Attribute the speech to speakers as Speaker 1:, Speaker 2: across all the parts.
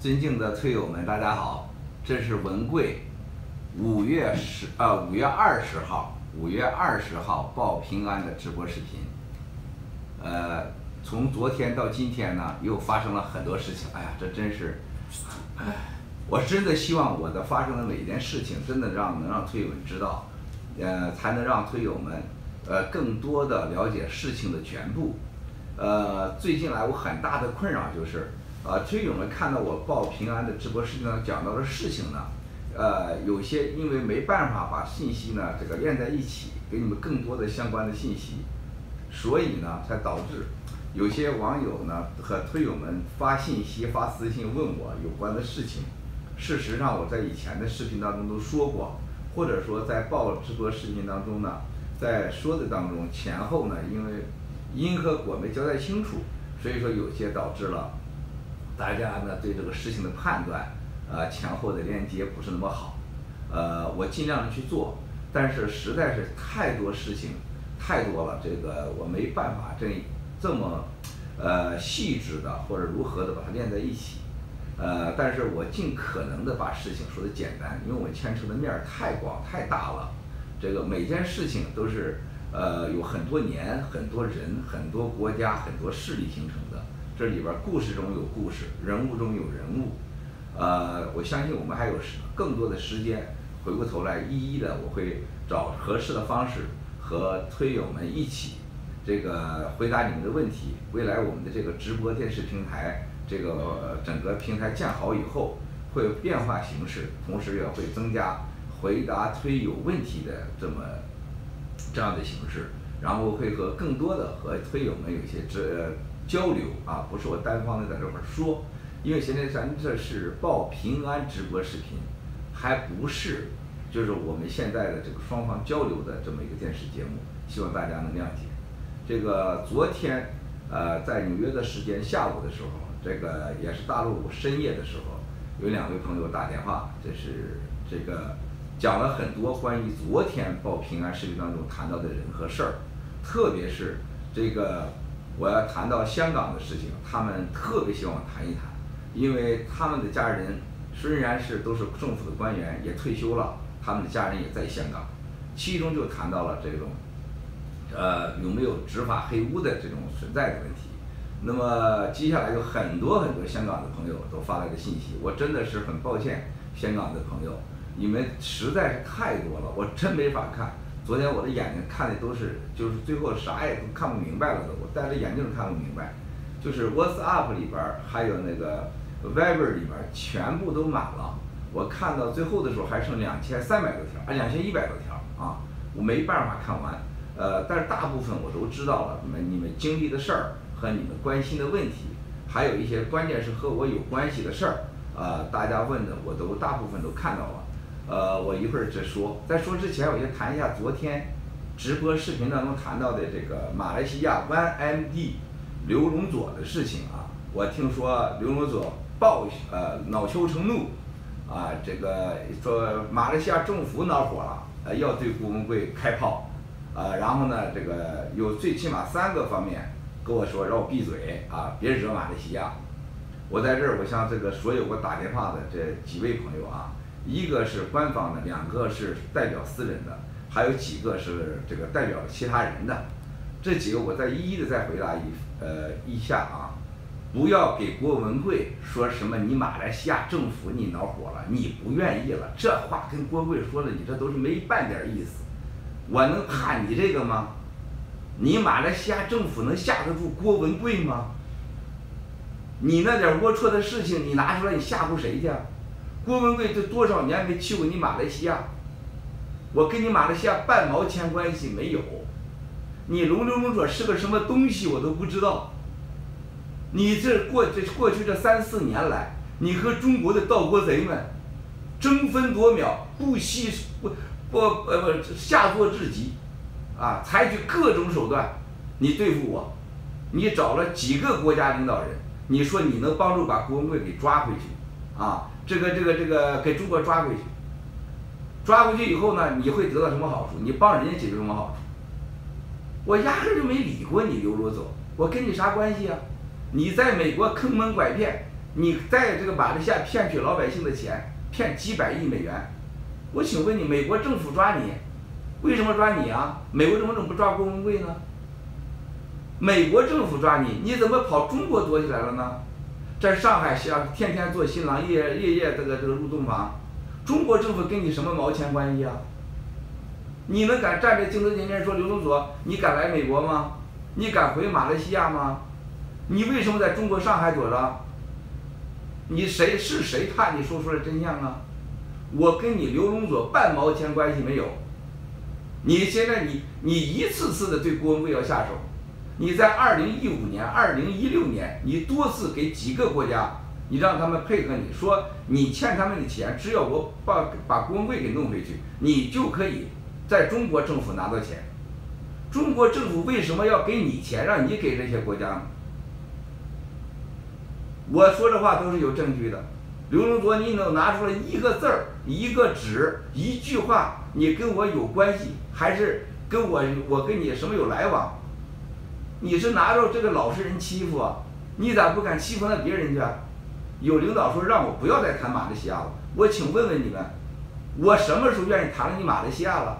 Speaker 1: 尊敬的推友们，大家好，这是文贵5月20号报平安的直播视频。从昨天到今天呢，又发生了很多事情。哎呀，这真是，我真的希望我的发生的每一件事情，真的能让推友们知道，才能让推友们更多的了解事情的全部。最近来我很大的困扰就是，推友们看到我报平安的直播视频上讲到的事情呢，有些因为没办法把信息呢连在一起，给你们更多的相关的信息，所以呢才导致有些网友呢和推友们发信息、发私信问我有关的事情。事实上我在以前的视频当中都说过，或者说在报直播视频当中呢，在说的当中前后呢，因为因和果没交代清楚，所以说有些导致了大家呢对这个事情的判断，前后的连接不是那么好。我尽量的去做，但是实在是太多事情太多了，这个我没办法这么细致的或者如何的把它连在一起。但是我尽可能的把事情说的简单，因为我牵扯的面太广太大了，这个每件事情都是有很多年、很多人、很多国家、很多势力形成的，这里边故事中有故事，人物中有人物。我相信我们还有更多的时间，回过头来一一的，我会找合适的方式和推友们一起这个回答你们的问题。未来我们的这个直播电视平台，这个整个平台建好以后，会变化形式，同时也会增加回答推友问题的这样的形式，然后会和更多的和推友们有一些交流啊，不是我单方的在这块说，因为现在咱这是报平安直播视频，还不是就是我们现在的这个双方交流的这么一个电视节目，希望大家能谅解。这个昨天在纽约的时间下午的时候，这个也是大陆深夜的时候，有2位朋友打电话，这个讲了很多关于昨天报平安视频当中谈到的人和事儿，特别是这个我要谈到香港的事情，他们特别希望我谈一谈，因为他们的家人虽然都是政府的官员，也退休了，他们的家人也在香港，其中就谈到了这种有没有执法黑屋的这种存在的问题。那么接下来有很多香港的朋友都发来的信息，我真的是很抱歉，香港的朋友，你们实在是太多了，我真没法看。昨天我的眼睛看的就是最后啥也都看不明白了，我戴着眼镜看不明白。就是 WhatsApp 里边还有那个 Viber 里边全部都满了，我看到最后的时候还剩2300多条，2100多条啊，我没办法看完。但是大部分我都知道了，你们经历的事儿和你们关心的问题，还有一些关键是和我有关系的事儿，大家问的我都大部分都看到了。我一会儿再说，在说之前，我先谈一下昨天直播视频当中谈到的这个马来西亚 1MD 刘荣佐的事情啊。我听说刘荣佐恼羞成怒啊，这个说马来西亚政府恼火了，要对郭文贵开炮。然后呢，这个有最起码3个方面跟我说让我闭嘴啊，别惹马来西亚。我在这儿，我向这个所有给我打电话的这几位朋友啊，一个是官方的，2个是代表私人的，还有几个是这个代表其他人的，这几个我再一一的再回答一下啊。不要给郭文贵说什么你马来西亚政府你恼火了，你不愿意了，这话跟郭文贵说了，你这都是没半点意思。我能怕你这个吗？你马来西亚政府能吓得住郭文贵吗？你那点龌龊的事情你拿出来你吓唬谁去？郭文贵这多少年没去过你马来西亚，我跟你马来西亚半毛钱关系没有，你龙佐是个什么东西我都不知道。你过去这3、4年来，你和中国的盗国贼们争分夺秒，下作至极啊，采取各种手段，你对付我，你找了几个国家领导人，你说你能帮助把郭文贵给抓回去啊？这个给中国抓回去，抓回去以后呢，你会得到什么好处？你帮人家解决什么好处？我压根就没理过你刘罗佐，我跟你啥关系啊？你在美国坑蒙拐骗， 你在这个马来西亚骗取老百姓的钱，骗几百亿美元。我请问你，美国政府抓你，为什么抓你啊？美国政府怎么不抓郭文贵呢？美国政府抓你，你怎么跑中国躲起来了呢？在上海天天做新郎，夜夜这个入洞房，中国政府跟你什么毛钱关系啊？你们敢站在镜头前面说刘龙佐，你敢来美国吗？你敢回马来西亚吗？你为什么在中国上海躲着？你谁怕你说出来真相啊？我跟你刘龙佐半毛钱关系没有。你现在你一次次的对郭文贵要下手，你在2015年、2016年，你多次给几个国家，你让他们配合你说你欠他们的钱，只要我把郭文贵给弄回去，你就可以在中国政府拿到钱。中国政府为什么要给你钱，让你给这些国家呢？我说的话都是有证据的。刘龙佐，你能拿出来一个字儿、一个纸、一句话，你跟我有关系，还是跟我跟你什么有来往？你是拿着这个老实人欺负啊？你咋不敢欺负那别人去？有领导说让我不要再谈马来西亚了，我请问问你们，我什么时候愿意谈你马来西亚了？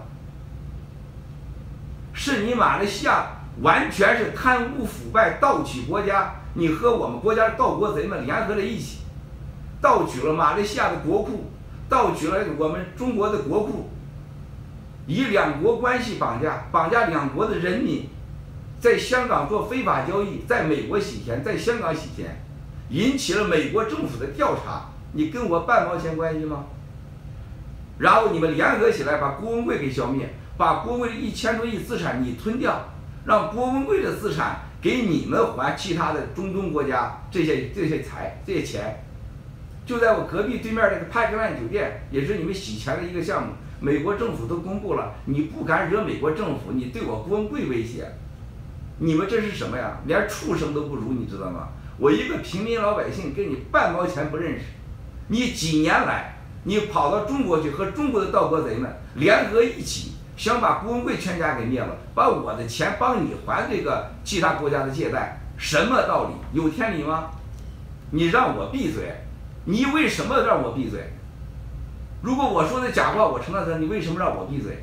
Speaker 1: 是你马来西亚完全是贪污腐败、盗取国家，你和我们国家的盗国贼们联合在一起，盗取了马来西亚的国库，盗取了我们中国的国库，以两国关系绑架两国的人民，在香港做非法交易，在美国洗钱，在香港洗钱，引起了美国政府的调查，你跟我半毛钱关系吗？然后你们联合起来把郭文贵给消灭，把郭文贵的1000多亿资产你吞掉，让郭文贵的资产给你们还其他的中东国家这些钱。就在我隔壁对面那个派克兰酒店，也是你们洗钱的一个项目，美国政府都公布了，你不敢惹美国政府，你对我郭文贵威胁，你们这是什么呀？连畜生都不如，你知道吗？我一个平民老百姓跟你半毛钱不认识，你几年来你跑到中国去和中国的盗国贼们联合一起，想把郭文贵全家给灭了，把我的钱帮你还这个其他国家的借贷，什么道理？有天理吗？你让我闭嘴，你为什么让我闭嘴？如果我说的假话我承认，你为什么让我闭嘴？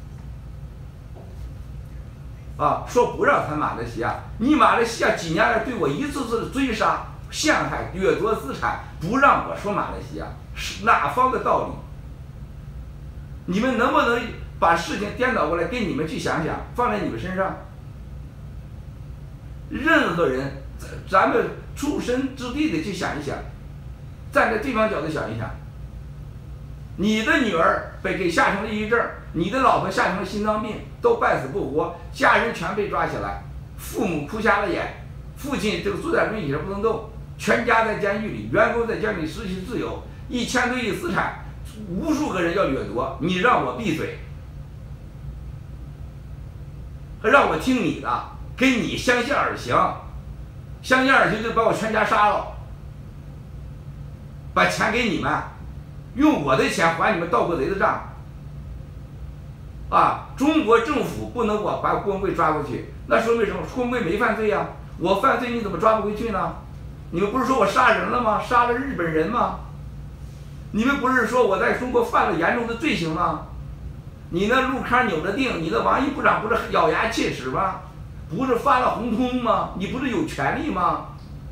Speaker 1: 啊，说不让谈马来西亚，你马来西亚几年来对我一次次的追杀、陷害、掠夺资产，不让我说马来西亚，是哪方的道理？你们能不能把事情颠倒过来，跟你们去想想，放在你们身上？任何人，咱们出身之地的去想一想，站在对方角度想一想，你的女儿给吓成了抑郁症，你的老婆吓成了心脏病，都半死不活，家人全被抓起来，父母哭瞎了眼，父亲这个坐在轮椅上不能动，全家在监狱里，员工在监狱里失去自由，1000多亿资产，无数个人要掠夺，你让我闭嘴，让我听你的，跟你相信而行，相信而行就把我全家杀了，把钱给你们，用我的钱还你们盗国贼的账。啊！中国政府不能把郭文贵抓过去，那说明什么？郭文贵没犯罪呀，我犯罪你怎么抓不回去呢？你们不是说我杀人了吗？杀了日本人吗？你们不是说我在中国犯了严重的罪行吗？你那陆康扭着腚，你的王毅部长不是咬牙切齿吗？不是发了红通吗？你不是有权利吗？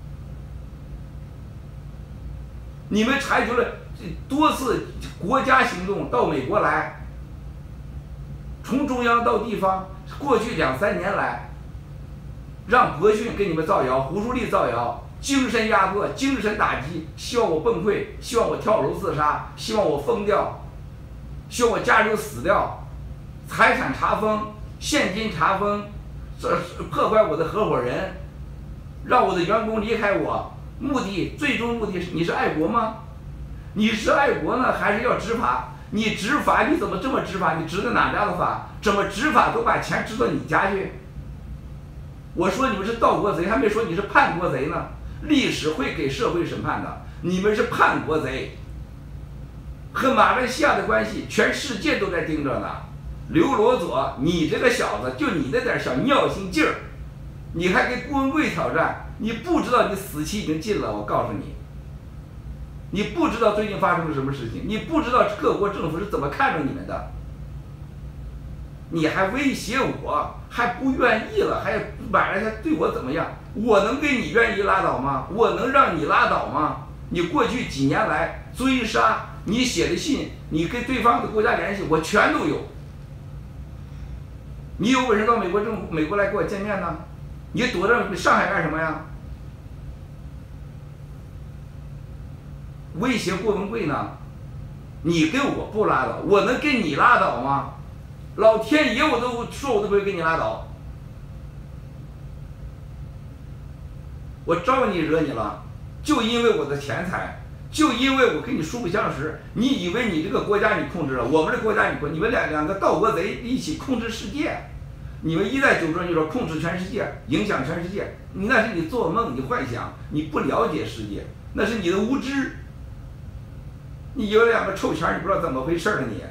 Speaker 1: 你们采取了多次国家行动到美国来。从中央到地方，过去2、3年来，让博讯给你们造谣，胡舒立造谣，精神压迫、精神打击，希望我崩溃，希望我跳楼自杀，希望我疯掉，希望我家人死掉，财产查封，现金查封，破坏我的合伙人，让我的员工离开我，最终目的是你是爱国吗？你是爱国呢，还是要执法？你执法你怎么这么执法？你执的哪家的法？怎么执法都把钱执到你家去？我说你们是盗国贼，还没说你是叛国贼呢。历史会给社会审判的，你们是叛国贼。和马来西亚的关系，全世界都在盯着呢。刘罗佐，你这个小子，就你那点小尿性劲儿，你还跟郭文贵挑战，你不知道你死期已经近了。我告诉你， 你不知道最近发生了什么事情，你不知道各国政府是怎么看着你们的，你还威胁我，还不愿意了，还晚上还对我怎么样？我能给你愿意拉倒吗？我能让你拉倒吗？你过去几年来追杀，你写的信，你跟对方的国家联系，我全都有。你有本事到美国来跟我见面呢？你躲着上海干什么呀？威胁郭文贵呢？你跟我不拉倒，我能跟你拉倒吗？老天爷我都说我都不会跟你拉倒。我招你惹你了，就因为我的钱财，就因为我跟你素不相识，你以为你这个国家你控制了，我们这国家你们两个盗国贼一起控制世界，你们一代九州就说控制全世界，影响全世界，那是你做梦，你幻想，你不了解世界，那是你的无知。你有两个臭钱，你不知道怎么回事了你。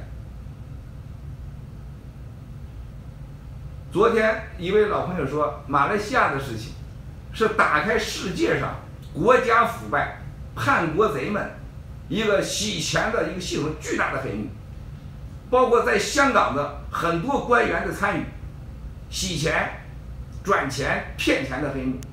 Speaker 1: 昨天一位老朋友说，马来西亚的事情是打开世界上国家腐败、叛国贼们一个洗钱的一个系统巨大的黑幕，包括在香港的很多官员的参与，洗钱、转钱、骗钱的黑幕，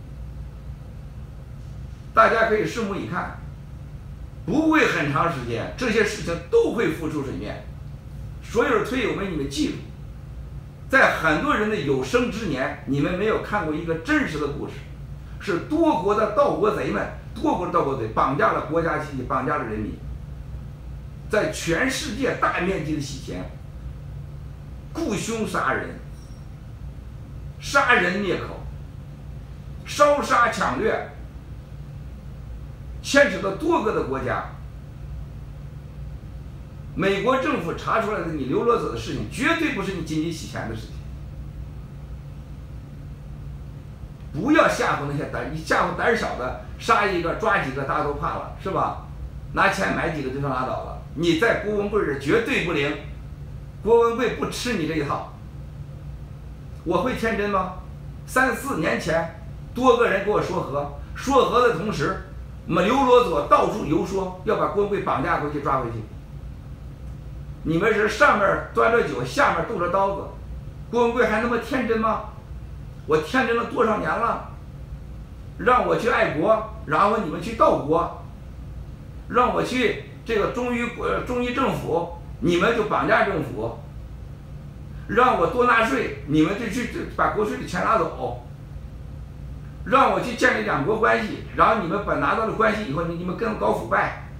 Speaker 1: 大家可以拭目以看。不会很长时间，这些事情都会浮出水面。所有的推友们，你们记住，在很多人的有生之年，你们没有看过一个真实的故事，是多国的盗国贼们，绑架了国家机器，绑架了人民，在全世界大面积的洗钱，雇凶杀人，杀人灭口，烧杀抢掠。牵扯到多个的国家，美国政府查出来的你流落者的事情，绝对不是你经济洗钱的事情。不要吓唬那些吓唬胆小的，杀一个抓几个，大家都怕了，是吧？拿钱买几个就算拉倒了。你在郭文贵这绝对不灵，郭文贵不吃你这一套。我会天真吗？3、4年前，多个人给我说和的同时。我们流罗佐到处游说，要把郭文贵绑架回去抓回去。你们是上面端着酒，下面动着刀子，郭文贵还那么天真吗？我天真了多少年了？让我去爱国，然后你们去盗国，让我去这个忠于政府，你们就绑架政府，让我多纳税，你们就去把国税的钱拿走。让我去建立两国关系，然后你们拿到了关系以后，你们跟搞腐败，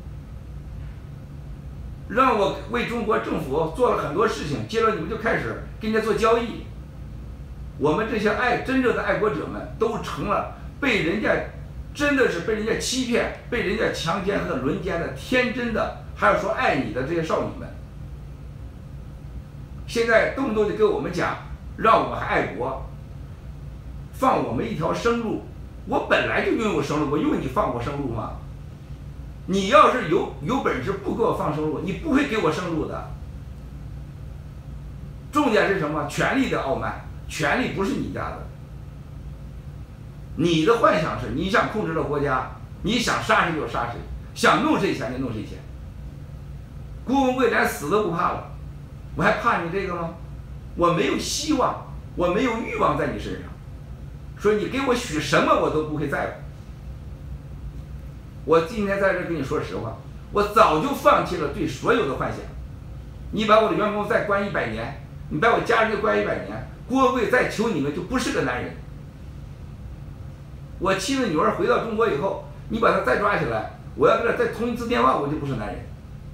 Speaker 1: 让我为中国政府做了很多事情，接着你们就开始跟人家做交易。我们这些真正的爱国者们都成了被人家真的是被人家欺骗、被人家强奸和轮奸的天真的，还有说爱你的这些少女们，现在动不动就跟我们讲，让我们还爱国。放我们一条生路，我本来就拥有生路，我用你放我生路吗？你要是有本事不给我放生路，你不会给我生路的。重点是什么？权力的傲慢，权力不是你家的。你的幻想是你想控制了国家，你想杀谁就杀谁，想弄谁钱就弄谁钱。郭文贵连死都不怕了，我还怕你这个吗？我没有希望，我没有欲望在你身上。所以你给我许什么我都不会在乎。我今天在这跟你说实话，我早就放弃了对所有的幻想。你把我的员工再关100年，你把我家人关100年，郭文贵再求你们就不是个男人。我妻子女儿回到中国以后，你把他再抓起来，我要跟他再通一次电话，我就不是男人。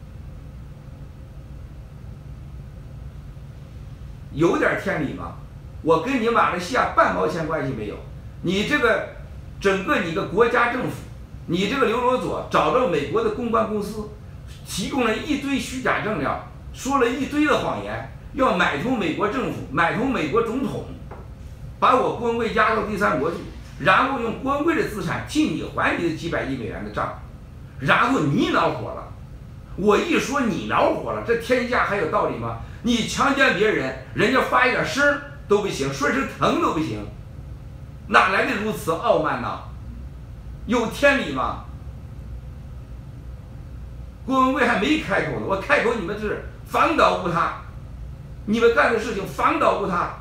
Speaker 1: 有点天理吗？我跟你马来西亚半毛钱关系没有，你这个整个你的国家政府，你这个刘罗佐找到美国的公关公司，提供了一堆虚假证料，说了一堆的谎言，要买通美国政府，买通美国总统，把我郭文贵押到第三国去，然后用郭文贵的资产替你还你的几百亿美元的账，然后你恼火了。我一说你恼火了，这天下还有道理吗？你强奸别人，人家发一点声都不行，说声疼都不行，哪来的如此傲慢呢？有天理吗？ 郭文贵还没开口呢，我开口你们是反倒无他，你们干的事情反倒无他。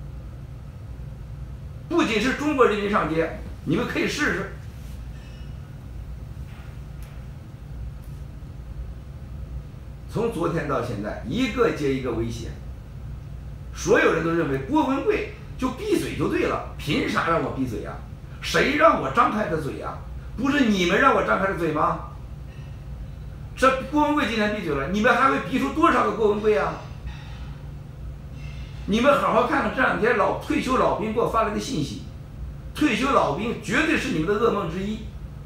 Speaker 1: 不仅是中国人民上街，你们可以试试。从昨天到现在，一个接一个威胁，所有人都认为郭文贵就闭嘴就对了，凭啥让我闭嘴呀？谁让我张开的嘴呀？不是你们让我张开的嘴吗？这郭文贵今天闭嘴了，你们还会逼出多少个郭文贵啊？你们好好看看这两天退休老兵给我发来的信息，退休老兵绝对是你们的噩梦之一。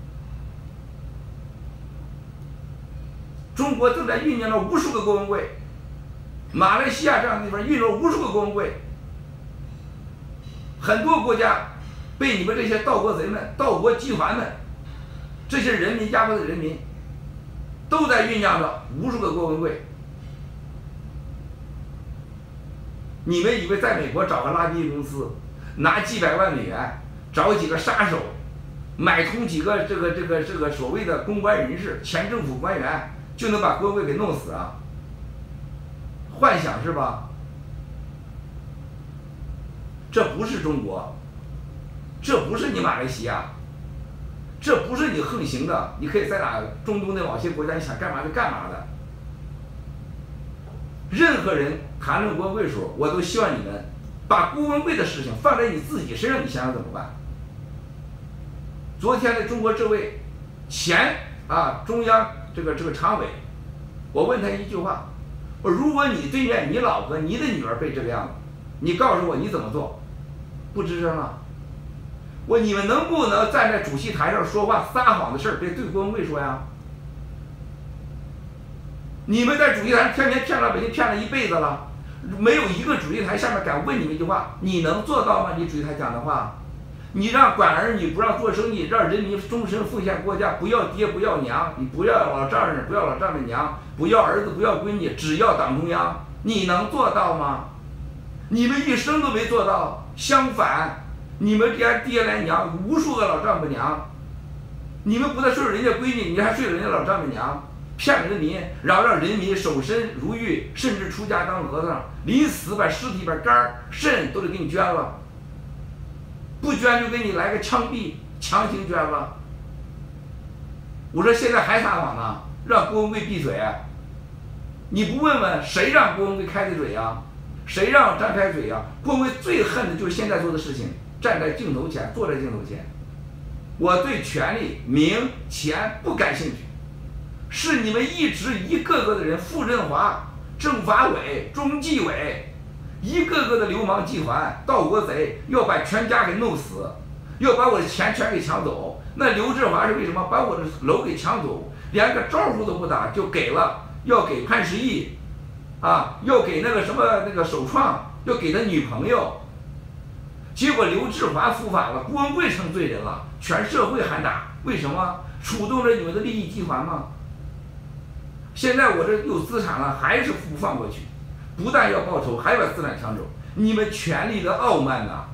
Speaker 1: 中国正在酝酿着无数个郭文贵，马来西亚这样的地方酝酿了无数个郭文贵，很多国家被你们这些盗国贼们、盗国集团们，这些人民家国的人民，都在酝酿着无数个郭文贵。你们以为在美国找个拉比公司，拿几百万美元，找几个杀手，买通几个这个所谓的公关人士、前政府官员，就能把郭文贵给弄死啊？幻想是吧？这不是中国，这不是你马来西亚，这不是你横行的，你可以在哪中东的某些国家，你想干嘛就干嘛的。任何人谈论郭文贵的时候，我都希望你们把郭文贵的事情放在你自己身上，你想想怎么办？昨天的中国这位前中央这个常委，我问他一句话，我说如果你对面你老婆、你的女儿被这个样子，你告诉我你怎么做？不吱声了。你们能不能站在主席台上说话撒谎的事儿别对郭文贵说呀？你们在主席台天天骗老百姓骗了一辈子了，没有一个主席台下面敢问你们一句话，你能做到吗？你主席台讲的话，你让管儿女，不让做生意，让人民终身奉献国家，不要爹不要娘，你不要老丈人不要老丈人娘，不要儿子不要闺女，只要党中央，你能做到吗？你们一生都没做到，相反，你们连爹连娘无数个老丈母娘，你们不但睡了人家闺女，你还睡了人家老丈母娘，骗人民，然后让人民守身如玉，甚至出家当和尚，临死把尸体把肝儿肾都得给你捐了，不捐就给你来个枪毙，强行捐了。我说现在还撒谎呢，让郭文贵闭嘴。你不问问谁让郭文贵开的嘴呀？谁让张开嘴呀？郭文贵最恨的就是现在做的事情，站在镜头前，坐在镜头前。我对权力、名、钱不感兴趣，是你们一个个的人，傅振华、政法委、中纪委，一个个的流氓集团、盗国贼，要把全家给弄死，要把我的钱全给抢走。那刘志华是为什么把我的楼给抢走，连个招呼都不打就给了，要给潘石屹，要给那个什么那个首创，要给他女朋友。结果刘志华伏法了，郭文贵成罪人了，全社会喊打，为什么？触动着你们的利益集团吗？现在我这有资产了，还是不放过去，不但要报仇，还把资产抢走，你们权力的傲慢呐！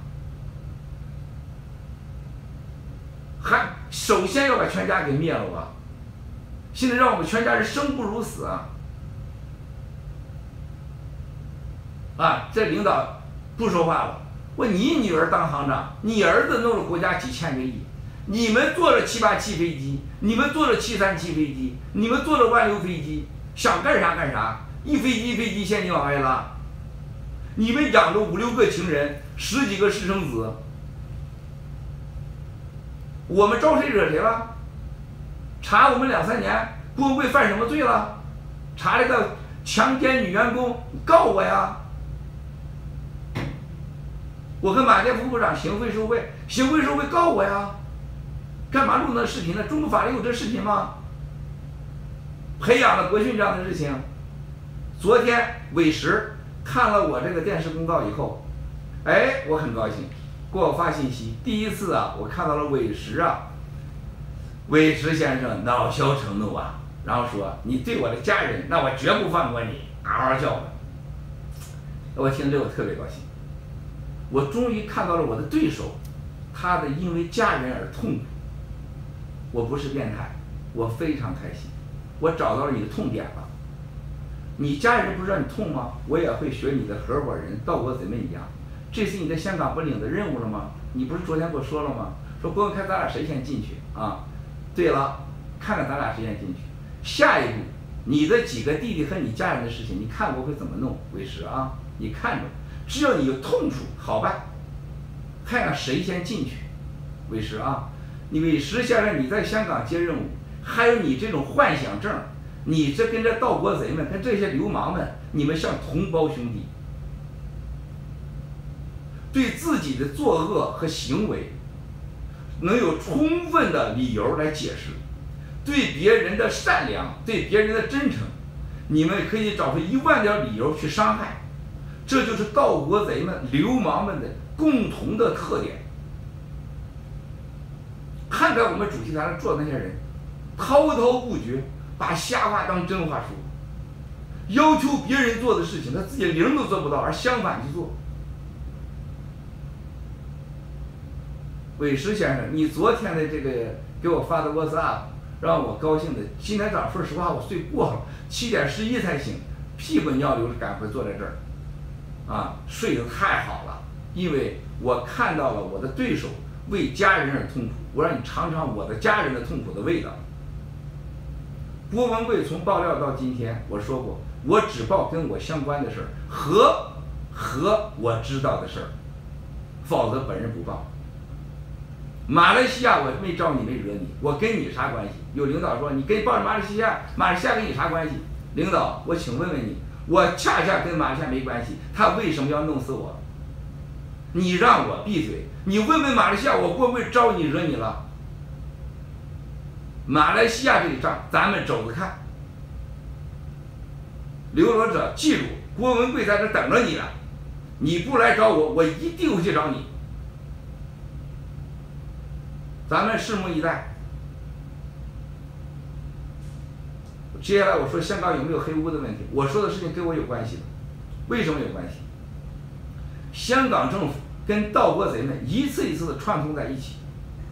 Speaker 1: 还首先要把全家给灭了吧？现在让我们全家人生不如死这领导不说话了。你女儿当行长，你儿子弄了国家几千个亿，你们做了787飞机，你们做了737飞机，你们做了万流飞机，想干啥干啥，一飞机现你往外拉。你们养着5、6个情人，10几个私生子，我们招谁惹谁了？查我们2、3年，郭文贵犯什么罪了？查这个强奸女员工，告我呀！我跟马建副部长行贿受贿告我呀！干嘛录那视频呢？中国法律有这视频吗？培养了国训这样的事情。昨天韦石看了我这个电视公告以后，我很高兴，给我发信息。第一次我看到了韦石韦石先生恼羞成怒然后说你对我的家人，那我绝不放过你，嗷嗷叫的。我听着我特别高兴。我终于看到了我的对手，他的因为家人而痛苦。我不是变态，我非常开心。 我找到了你的痛点了。你家人不知道你痛吗？我也会学你的合伙人盗国贼们一样。这是你在香港本领的任务了吗？你不是昨天跟我说了吗？说郭文开，咱俩谁先进去啊？对了，看看咱俩谁先进去。下一步，你的几个弟弟和你家人的事情，你看我会怎么弄？伟石啊，你看着，只要你有痛处，好办，看看谁先进去。伟石啊，你伟石先生，你在香港接任务，还有你这种幻想症，你这跟这盗国贼们，跟这些流氓们，你们像同胞兄弟，对自己的作恶和行为能有充分的理由来解释，对别人的善良，对别人的真诚，你们可以找出10000条理由去伤害，这就是盗国贼们、流氓们的共同的特点。看看我们主席台上坐的那些人，滔滔不绝，把瞎话当真话说，要求别人做的事情，他自己0都做不到，而相反去做。伟石先生，你昨天的这个给我发的 WhatsApp 让我高兴的，今天早上说实话我睡过了，7点11才醒，屁滚尿流赶回坐在这儿，啊，睡得太好了，因为我看到了我的对手为家人而痛苦，我让你尝尝我的家人的痛苦的味道。郭文贵从爆料到今天，我说过，我只报跟我相关的事儿和我知道的事儿，否则本人不报。马来西亚我没招你，没惹你，我跟你啥关系？有领导说你跟报马来西亚，马来西亚跟你啥关系？领导，我请问问你，我恰恰跟马来西亚没关系，他为什么要弄死我？你让我闭嘴，你问问马来西亚，我会不会招你惹你了？马来西亚这一仗咱们走着看。流落者记住，郭文贵在这等着你了，你不来找我，我一定会去找你。咱们拭目以待。接下来我说香港有没有黑屋的问题，我说的事情跟我有关系的。为什么有关系？香港政府跟盗国贼们一次一次的串通在一起，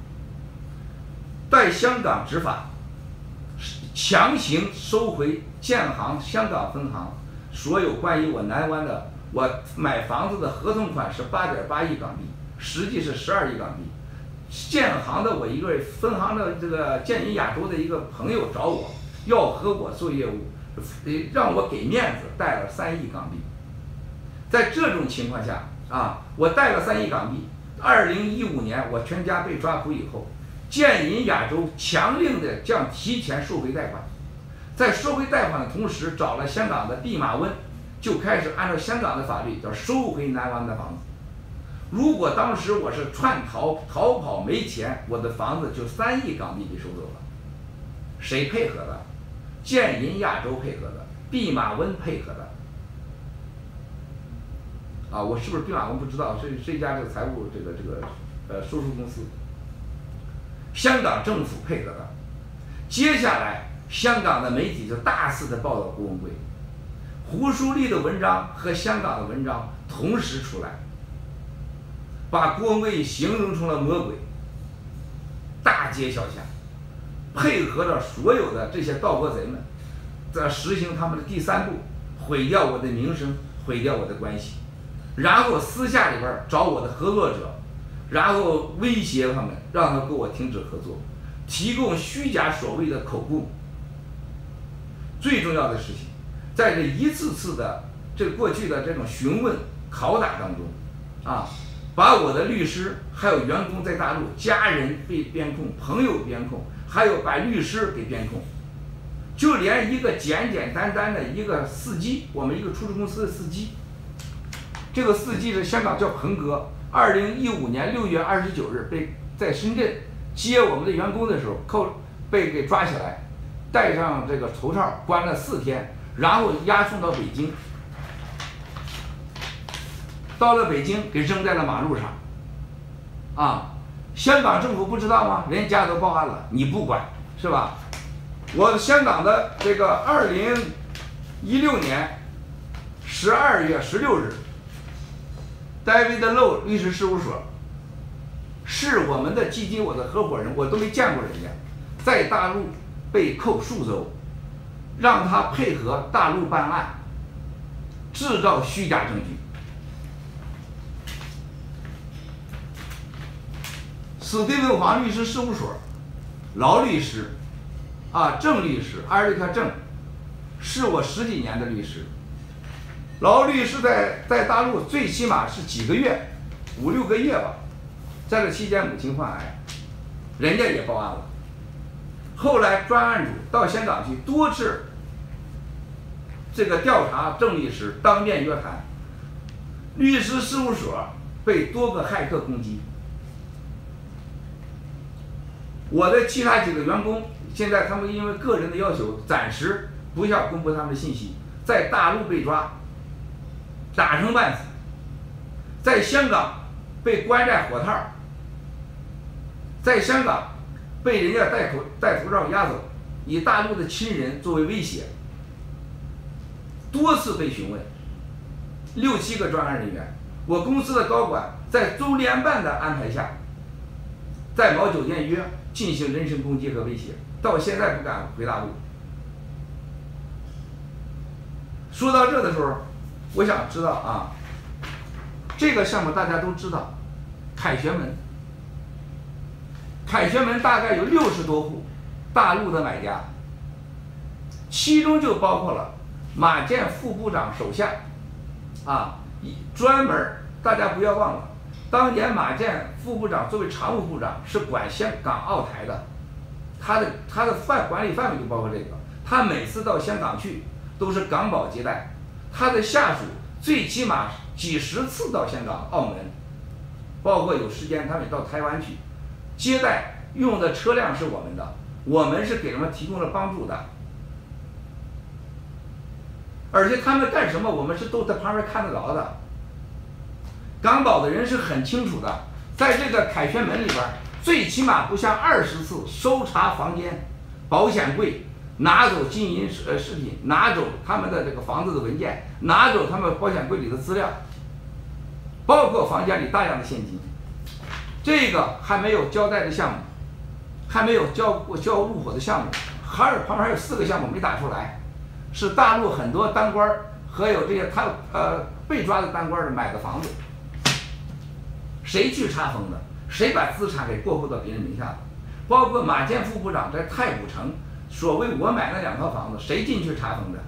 Speaker 1: 在香港执法，强行收回建行香港分行所有关于我南湾的我买房子的合同款是8.8亿港币，实际是12亿港币。建行的我一个分行的这个建银亚洲的一个朋友找我，要和我做业务，让我给面子，贷了3亿港币。在这种情况下啊，我贷了3亿港币。2015年我全家被抓捕以后，建银亚洲强令的将提前收回贷款，在收回贷款的同时，找了香港的毕马温，就开始按照香港的法律叫收回南湾的房子。如果当时我是逃跑没钱，我的房子就3亿港币被收走了。谁配合的？建银亚洲配合的，毕马温配合的。啊，我是不是毕马温不知道？是一家这个财务收赎公司。香港政府配合的。接下来，香港的媒体就大肆的报道郭文贵，胡舒立的文章和香港的文章同时出来。把郭文贵形容成了魔鬼，大街小巷，配合着所有的这些盗国贼们，在实行他们的第3步，毁掉我的名声，毁掉我的关系，然后私下里边找我的合作者，然后威胁他们，让他跟我停止合作，提供虚假所谓的口供。最重要的事情，在这一次次的这过去的这种询问拷打当中，啊。把我的律师还有员工在大陆家人被编控，朋友编控，还有把律师给编控，就连一个简单的一个司机，我们一个出租公司的司机，这个司机是香港叫彭哥，2015年6月29日在深圳接我们的员工的时候被给抓起来，戴上这个头套，关了4天，然后押送到北京。到了北京，给扔在了马路上，啊，香港政府不知道吗？人家都报案了，你不管是吧？我香港的这个2016年12月16日 ，David Low 律师事务所是我们的基金，我的合伙人，我都没见过人家，在大陆被扣数周， 让他配合大陆办案，制造虚假证据。史蒂文黄律师事务所，劳律师，郑律师，艾瑞克郑，是我10几年的律师。劳律师在大陆最起码是几个月，5、6个月吧，在这期间母亲患癌，人家也报案了。后来专案组到香港去多次这个调查郑律师，当面约谈，律师事务所被多个骇客攻击。我的其他几个员工现在他们因为个人的要求，暂时不要公布他们的信息，在大陆被抓，打成半死，在香港被关在火炭，在香港被人家带头照押走，以大陆的亲人作为威胁，多次被询问，6、7个专案人员，我公司的高管在中联办的安排下，在某酒店约进行人身攻击和威胁，到现在不敢回大陆。说到这的时候，我想知道这个项目大家都知道，凯旋门。凯旋门大概有60多户大陆的买家，其中就包括了马建副部长手下，专门大家不要忘了，当年马建副部长作为常务部长是管香港澳台的，他的管理范围就包括这个，他每次到香港去都是港宝接待，他的下属最起码几10次到香港、澳门，包括有时间他们到台湾去接待，用的车辆是我们的，我们是给他们提供了帮助的，而且他们干什么我们是都在旁边看得着的。港宝的人是很清楚的，在这个凯旋门里边，最起码不下20次搜查房间、保险柜，拿走金银饰品，拿走他们的这个房子的文件，拿走他们保险柜里的资料，包括房间里大量的现金。这个还没有交代的项目，还没有交入伙的项目，旁边还有4个项目没打出来，是大陆很多当官和有这些被抓的当官的买的房子，谁去查封的？谁把资产给过户到别人名下的？包括马建副部长在太古城，所谓我买了2套房子，谁进去查封的？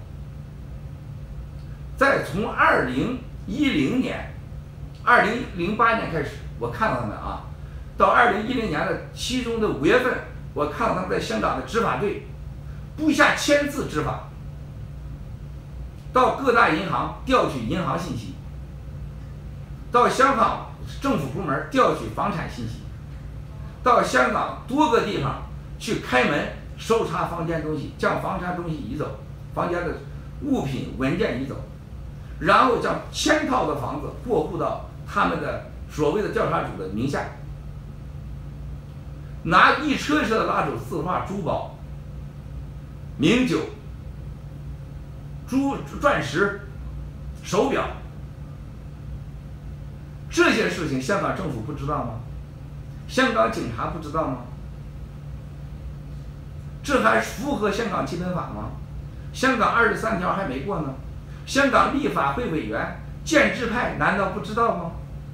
Speaker 1: 再从2010年、2008年开始，我看到他们到2010年的其中的5月份，我看到他们在香港的执法队不下1000次执法，到各大银行调取银行信息，到香港政府部门调取房产信息，到香港多个地方去开门搜查房间东西，将房产东西移走，房间的物品文件移走，然后将1000套的房子过户到他们的所谓的调查组的名下，拿一车的拉走字画、珠宝、名酒、钻石、手表，这些事情香港政府不知道吗？香港警察不知道吗？这还符合香港基本法吗？香港23条还没过呢，香港立法会委员建制派难道不知道吗？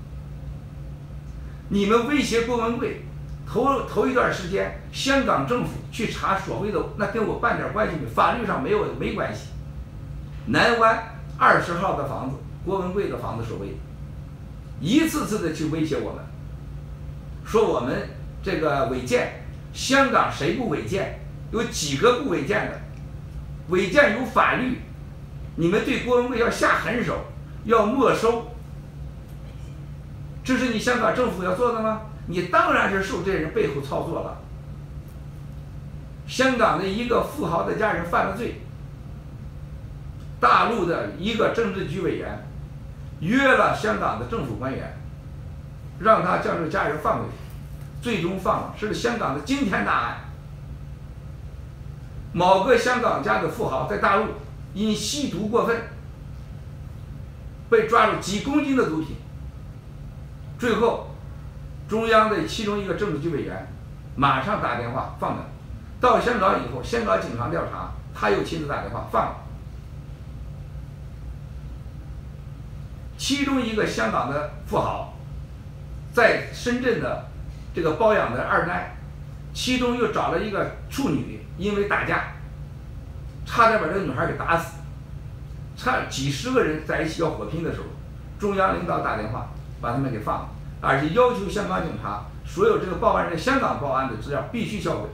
Speaker 1: 你们威胁郭文贵，头一段时间，香港政府去查所谓的那跟我半点关系没，法律上没关系。南湾20号的房子，郭文贵的房子所谓，一次次的去威胁我们，说我们这个违建，香港谁不违建？有几个不违建的？违建有法律，你们对郭文贵要下狠手，要没收。这是你香港政府要做的吗？你当然是受这人背后操作了。香港的一个富豪的家人犯了罪，大陆的一个政治局委员约了香港的政府官员，让他将这家人放回去，最终放了，是香港的惊天大案。某个香港家的富豪在大陆因吸毒过分，被抓住几公斤的毒品，最后中央的其中一个政治局委员马上打电话放他，到香港以后，香港警方调查他又亲自打电话放了。其中一个香港的富豪，在深圳的这个包养的二奶，其中又找了一个处女，因为打架，差点把这个女孩给打死。差几十个人在一起要火拼的时候，中央领导打电话把他们给放了，而且要求香港警察所有这个报案人香港报案的资料必须销毁。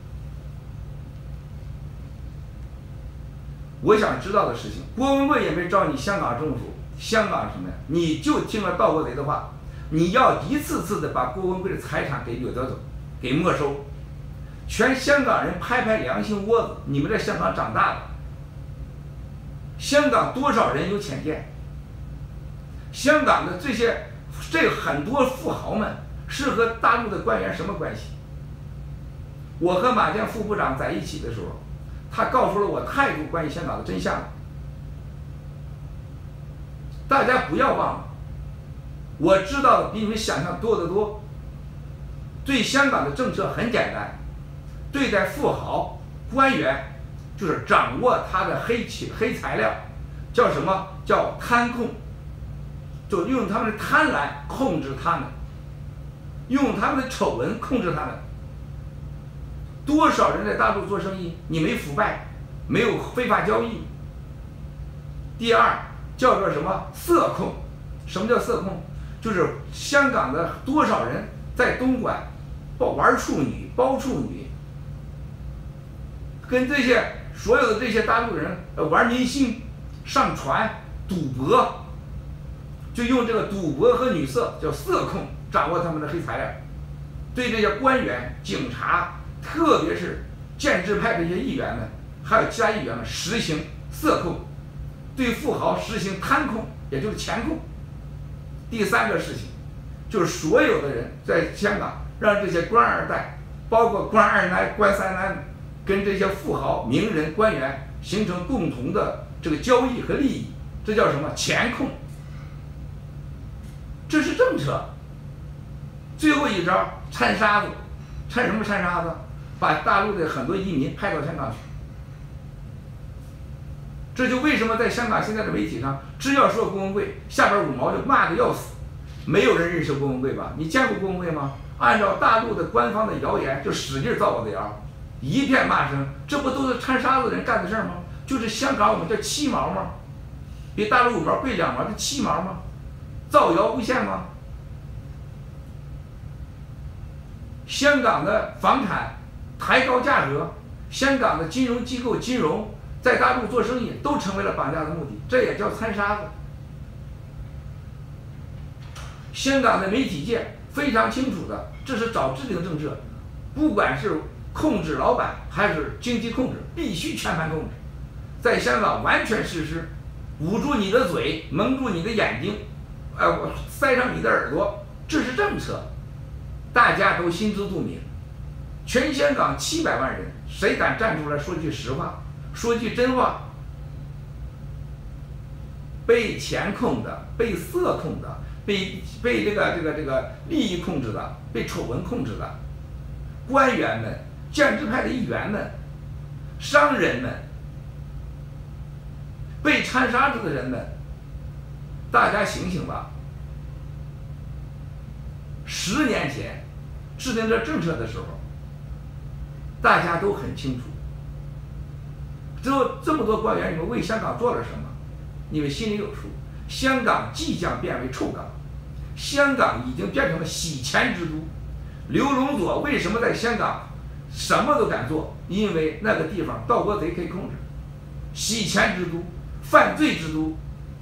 Speaker 1: 我想知道的事情，郭文贵也没找你香港政府，香港什么呀？你就听了盗国贼的话，你要一次次的把郭文贵的财产给掠夺走，给没收。全香港人拍拍良心窝子，你们在香港长大的，香港多少人有浅见？香港的这很多富豪们是和大陆的官员什么关系？我和马建副部长在一起的时候，他告诉了我太多关于香港的真相。大家不要忘了，我知道的比你们想象多得多。对香港的政策很简单，对待富豪官员就是掌握他的黑材料，叫什么？叫贪控，就用他们的贪婪控制他们，用他们的丑闻控制他们。多少人在大陆做生意，你没腐败，没有非法交易。第二叫做什么？色控。什么叫色控？就是香港的多少人在东莞玩处女、包处女，跟这些所有的这些大陆人玩明星、上船、赌博，就用这个赌博和女色叫色控，掌握他们的黑材料，对这些官员、警察，特别是建制派这些议员们，还有其他议员们实行色控，对富豪实行贪控，也就是钱控。第三个事情，就是所有的人在香港让这些官二代，包括官二奶、官三奶，跟这些富豪、名人、官员形成共同的这个交易和利益，这叫什么？钱控。这是政策。最后一招掺沙子，掺什么掺沙子？把大陆的很多移民派到香港去。这就为什么在香港现在的媒体上，只要说郭文贵，下边5毛就骂得要死。没有人认识郭文贵吧？你见过郭文贵吗？按照大陆的官方的谣言，就使劲造我的谣，一片骂声。这不都是掺沙子的人干的事吗？就是香港我们叫7毛吗？比大陆5毛贵2毛，这7毛吗？造谣诬陷吗？香港的房产抬高价格，香港的金融机构金融在大陆做生意都成为了绑架的目的，这也叫掺沙子。香港的媒体界非常清楚的，这是找制定政策，不管是控制老板还是经济控制，必须全盘控制。在香港完全实施，捂住你的嘴，蒙住你的眼睛，我塞上你的耳朵，这是政策，大家都心知肚明。全香港700万人，谁敢站出来说句实话，说句真话？被钱控的，被色控的，被这个利益控制的，被丑闻控制的官员们、建制派的议员们、商人们，被掺沙子的人们，大家醒醒吧！10年前制定这政策的时候，大家都很清楚。这么多官员，你们为香港做了什么？你们心里有数。香港即将变为臭港，香港已经变成了洗钱之都。刘荣佐为什么在香港什么都敢做？因为那个地方盗国贼可以控制，洗钱之都、犯罪之都，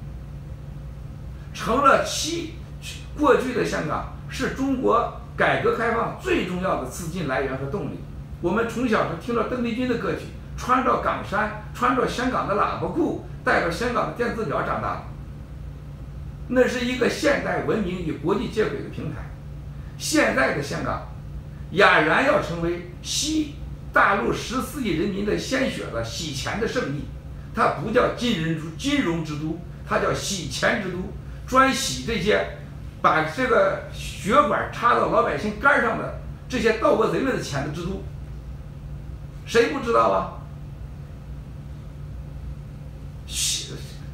Speaker 1: 成了过去的香港是中国改革开放最重要的资金来源和动力。我们从小是听着邓丽君的歌曲，穿着港衫，穿着香港的喇叭裤，带着香港的电子表长大的。那是一个现代文明与国际接轨的平台。现在的香港俨然要成为吸大陆14亿人民的鲜血的洗钱的圣地。它不叫金融之都，它叫洗钱之都，专洗这些把这个血管插到老百姓肝上的这些盗国贼们的钱的之都。谁不知道啊？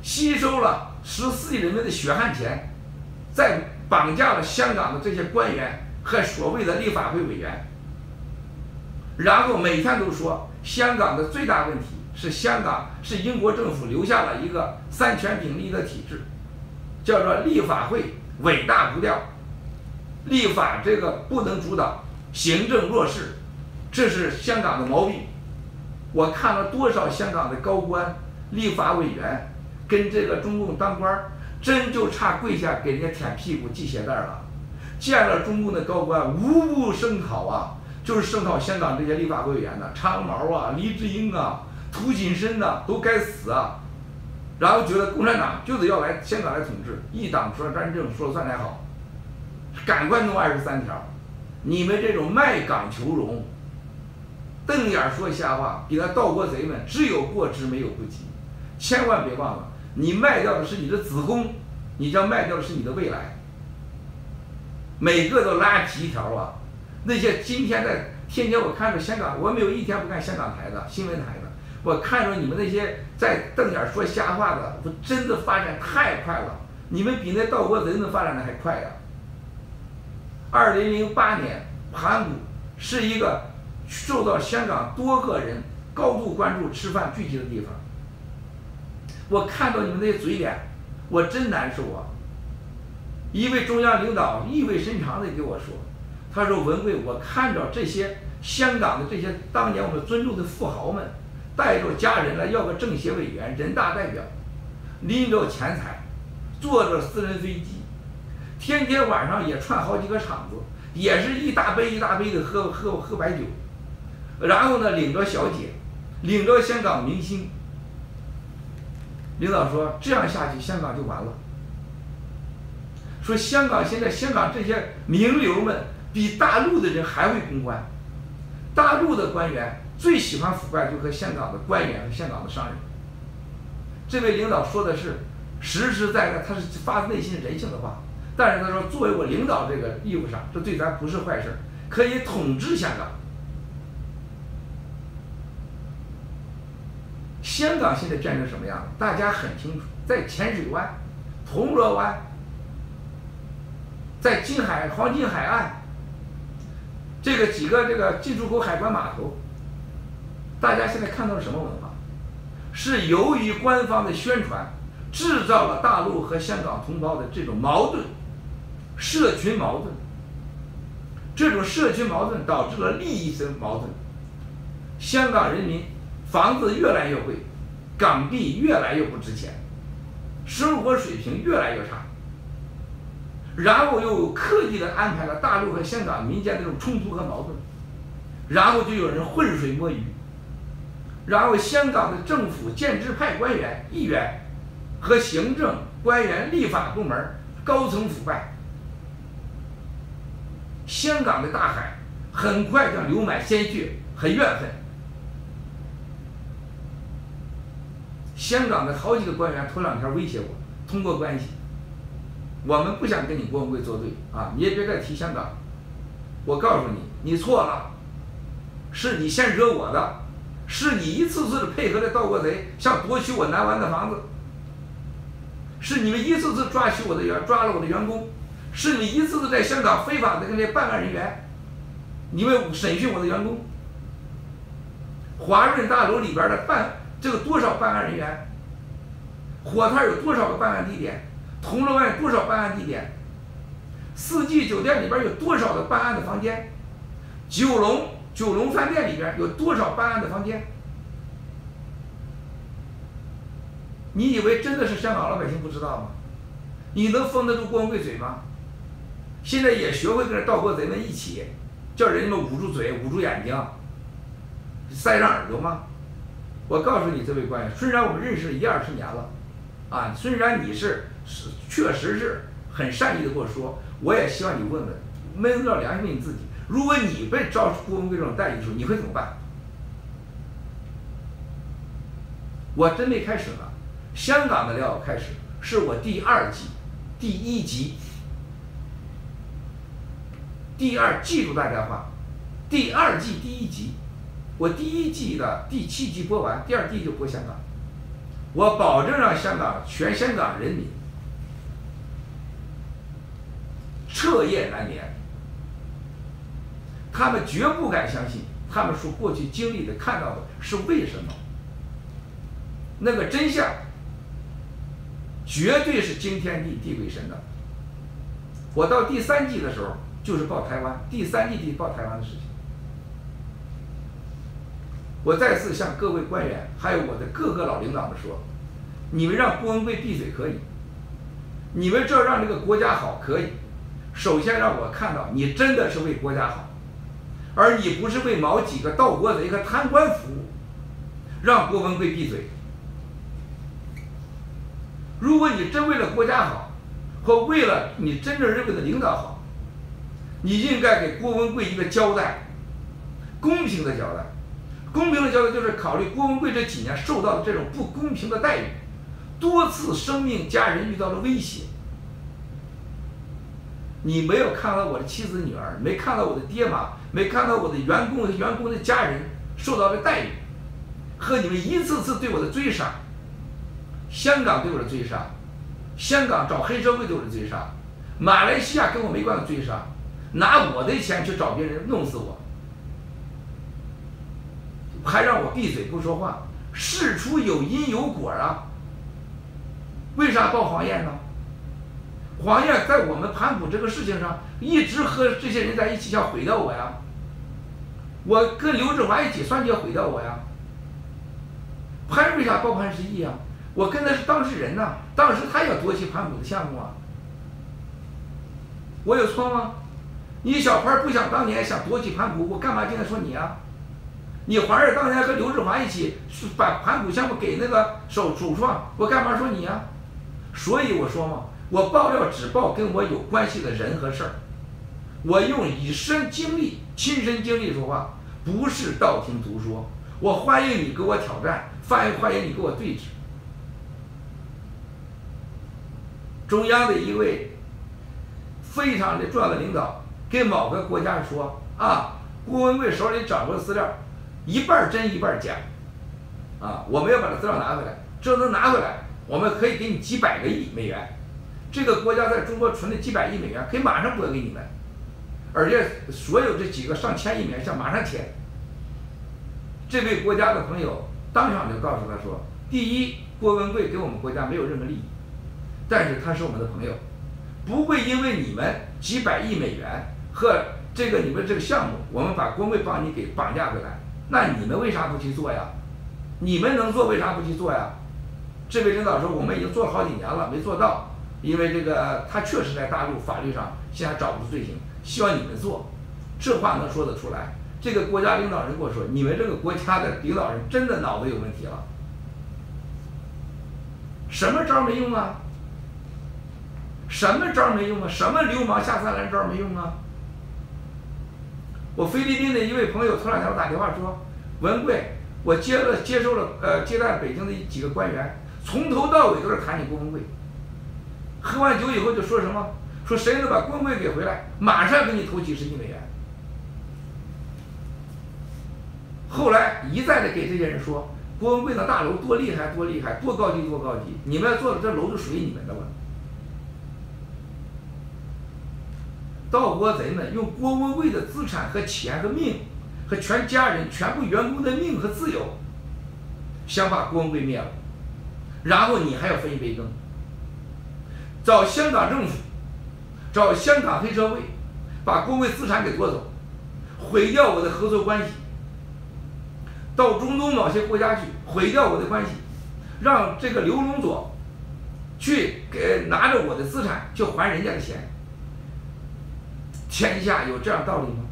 Speaker 1: 吸收了14亿人民的血汗钱，再绑架了香港的这些官员和所谓的立法会委员，然后每天都说香港的最大问题是香港是英国政府留下了一个三权鼎立的体制，叫做立法会尾大不掉，立法这个不能主导，行政弱势，这是香港的毛病。我看了多少香港的高官、立法委员跟这个中共当官，真就差跪下给人家舔屁股系鞋带了。见了中共的高官，无不声讨啊，就是声讨香港这些立法会委员呢，长毛啊、黎智英啊、涂谨申呐，都该死啊！然后觉得共产党就得要来香港来统治，一党专政说了算才好，赶快弄23条。你们这种卖港求荣、瞪眼说瞎话，比那盗国贼们只有过之没有不及。千万别忘了，你卖掉的是你的子宫，你将卖掉的是你的未来。每个都拉皮一条啊！那些今天在天天我看着香港，我没有一天不看香港台的新闻台的，我看着你们那些在瞪眼说瞎话的，我真的发展太快了，你们比那盗国贼们发展的还快呀！2008年，盘古是一个受到香港多个人高度关注吃饭聚集的地方。我看到你们那些嘴脸，我真难受啊！一位中央领导意味深长地给我说，他说文贵，我看着这些香港的这些当年我们尊重的富豪们，带着家人来要个政协委员、人大代表，拎着钱财，坐着私人飞机，天天晚上也串好几个场子，也是一大杯一大杯的喝白酒，然后呢领着小姐，领着香港明星。领导说这样下去香港就完了，说香港现在香港这些名流们比大陆的人还会公关，大陆的官员最喜欢腐败，就和香港的官员和香港的商人。这位领导说的是实实在在，他是发自内心人性的话，但是他说作为我领导这个义务上，这对咱不是坏事，可以统治香港。香港现在变成什么样子？大家很清楚，在浅水湾、铜锣湾，在黄金海岸，这个几个这个进出口海关码头，大家现在看到了什么文化？是由于官方的宣传，制造了大陆和香港同胞的这种矛盾，社群矛盾。这种社群矛盾导致了利益的矛盾，香港人民房子越来越贵，港币越来越不值钱，生活水平越来越差，然后又刻意的安排了大陆和香港民间的这种冲突和矛盾，然后就有人浑水摸鱼，然后香港的政府建制派官员、议员和行政官员、立法部门高层腐败，香港的大海很快将流满鲜血和怨恨。香港的好几个官员头2天威胁我，通过关系，我们不想跟你郭文贵作对啊，你也别再提香港。我告诉你，你错了，是你先惹我的，是你一次次的配合着盗国贼，想夺取我南湾的房子，是你们一次次抓了我的员工，是你一次次在香港非法的跟这办案人员，你们审讯我的员工。华润大楼里边的这个多少办案人员，火炭有多少个办案地点，铜锣湾有多少办案地点，四季酒店里边有多少个办案的房间，九龙饭店里边有多少办案的房间？你以为真的是香港老百姓不知道吗？你能封得住郭文贵嘴吗？现在也学会跟盗国贼们一起，叫人们捂住嘴、捂住眼睛、塞上耳朵吗？我告诉你，这位官员，虽然我们认识了10-20年了，啊，虽然你确实是很善意的跟我说，我也希望你问问，扪着良心问你自己，如果你被招郭文贵这种待遇的时候，你会怎么办？我真没开始呢，香港的料开始，是我第2季，第1集，记住大家话，第2季第1集。我第1季的第7集播完，第2季就播香港。 我保证让全香港人民彻夜难眠，他们绝不敢相信，他们说过去经历的、看到的是为什么？那个真相绝对是惊天地、地鬼神的。我到第3季的时候，就是报台湾，第3季报台湾的事情。我再次向各位官员，还有我的各个老领导们说，你们让郭文贵闭嘴可以，你们这让这个国家好可以，首先让我看到你真的是为国家好，而你不是为某几个盗国贼和贪官服务。让郭文贵闭嘴。如果你真为了国家好，或为了你真正认为的领导好，你应该给郭文贵一个交代，公平的交代。公平的交代就是考虑郭文贵这几年受到的这种不公平的待遇，多次生命家人遇到了威胁。你没有看到我的妻子女儿，没看到我的爹妈，没看到我的员工和员工的家人受到的待遇，和你们一次次对我的追杀，香港对我的追杀，香港找黑社会对我的追杀，马来西亚跟我没关的追杀，拿我的钱去找别人弄死我，还让我闭嘴不说话，事出有因有果啊！为啥报黄燕呢？黄燕在我们盘古这个事情上，一直和这些人在一起，想毁掉我呀。我跟刘志华一起算计要毁掉我呀。为啥报潘石屹啊？我跟他是当事人呐，当时他要夺取盘古的项目啊。我有错吗？你小潘不想当年想夺取盘古，我干嘛今天说你啊？你黄燕当年和刘志华一起把盘古项目给那个首创，我干嘛说你啊？所以我说嘛，我爆料只报跟我有关系的人和事儿，我用以身经历、亲身经历说话，不是道听途说。我欢迎你跟我挑战，欢迎你跟我对峙。中央的一位非常的重要的领导跟某个国家说啊，郭文贵手里掌握的资料一半真一半假，啊，我们要把这资料拿回来，这能拿回来，我们可以给你几百个亿美元，这个国家在中国存的几百亿美元可以马上拨给你们，而且所有这几个上千亿美元想马上填。这位国家的朋友当场就告诉他说，第一，郭文贵给我们国家没有任何利益，但是他是我们的朋友，不会因为你们几百亿美元和这个你们这个项目，我们把郭文贵帮你给绑架回来，那你们为啥不去做呀？你们能做为啥不去做呀？这位领导说，我们已经做了好几年了，没做到，因为这个他确实在大陆法律上现在找不出罪行，希望你们做，这话能说得出来。这个国家领导人跟我说，你们这个国家的领导人真的脑子有问题了，什么招没用啊？什么招没用啊？什么流氓下三滥招没用啊？我菲律宾的一位朋友头2天打电话说，文贵，我接受了接待北京的几个官员，从头到尾都是谈你郭文贵，喝完酒以后就说什么，说谁能把郭文贵给回来，马上给你投几十亿美元。后来一再的给这些人说，郭文贵的大楼多厉害多厉害，多高级多高级，你们要做的这楼就属于你们的了。盗国贼们用郭文贵的资产和钱和命和全家人全部员工的命和自由，想把郭文贵灭了，然后你还要分一杯羹，找香港政府，找香港黑社会，把郭文贵资产给夺走，毁掉我的合作关系，到中东某些国家去毁掉我的关系，让这个刘龙佐去拿着我的资产去还人家的钱。天下有这样道理吗？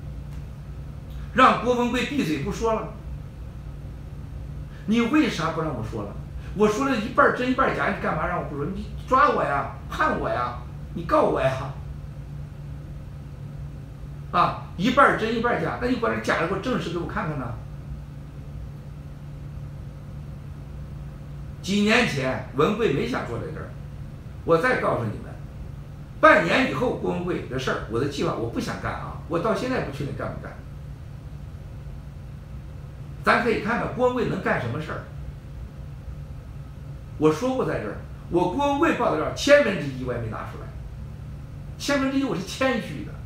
Speaker 1: 让郭文贵闭嘴不说了，你为啥不让我说了？我说了一半真一半假，你干嘛让我不说？你抓我呀，判我呀，你告我呀，啊，一半真一半假，那你把这假的给我证实给我看看呢？几年前文贵没想说这事儿，我再告诉你们，半年以后郭文贵的事儿，我的计划我不想干啊，我到现在不确定干不干。咱可以看看郭文贵能干什么事儿。
Speaker 2: 我说过在这儿，我郭文贵报的料1/1000我也没拿出来，1/1000我是谦虚的。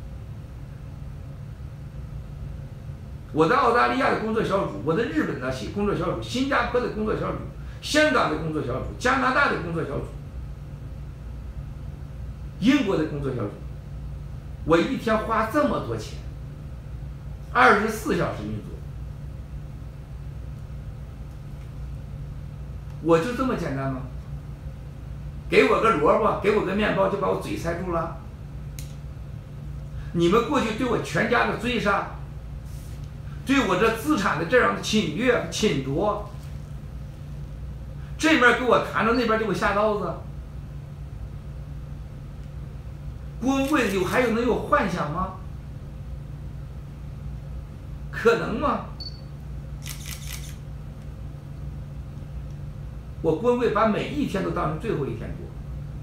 Speaker 2: 我在澳大利亚的工作小组，我在日本的工作小组，新加坡的工作小组，香港的工作小组，加拿大的工作小组，英国的工作小组，我一天花这么多钱，24小时运作，我就这么简单吗？给我个萝卜，给我个面包，就把我嘴塞住了？你们过去对我全家的追杀，对我这资产的这样的侵略、侵夺，这边给我谈着，那边给我下刀子，郭文贵还能有幻想吗？可能吗？我郭文贵把每一天都当成最后一天过，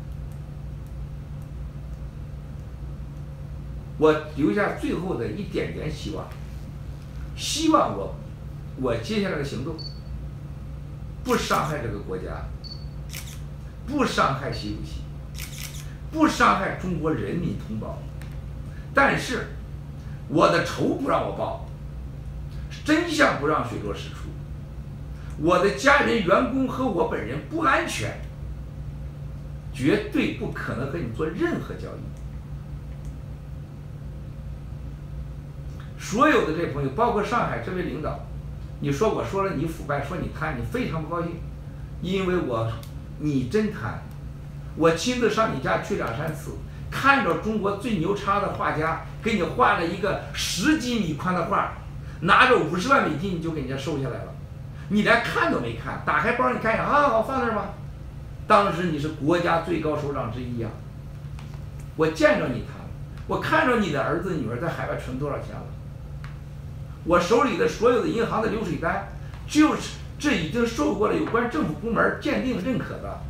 Speaker 2: 我留下最后的一点点希望，希望我接下来的行动不伤害这个国家，不伤害习主席，不伤害中国人民同胞，但是我的仇不让我报，真相不让水落石出，我的家人、员工和我本人不安全，绝对不可能和你做任何交易。所有的这朋友，包括上海这位领导，你说我说了你腐败，说你贪，你非常不高兴，因为你真贪，我亲自上你家去2、3次，看着中国最牛叉的画家给你画了一个10几米宽的画，拿着50万美金你就给人家收下来了，你连看都没看，打开包你看一下，好放那儿吧。当时你是国家最高首长之一呀，我见着你贪，我看着你的儿子女儿在海外存多少钱了，我手里的所有的银行的流水单，就是这已经受过了有关政府部门鉴定认可的。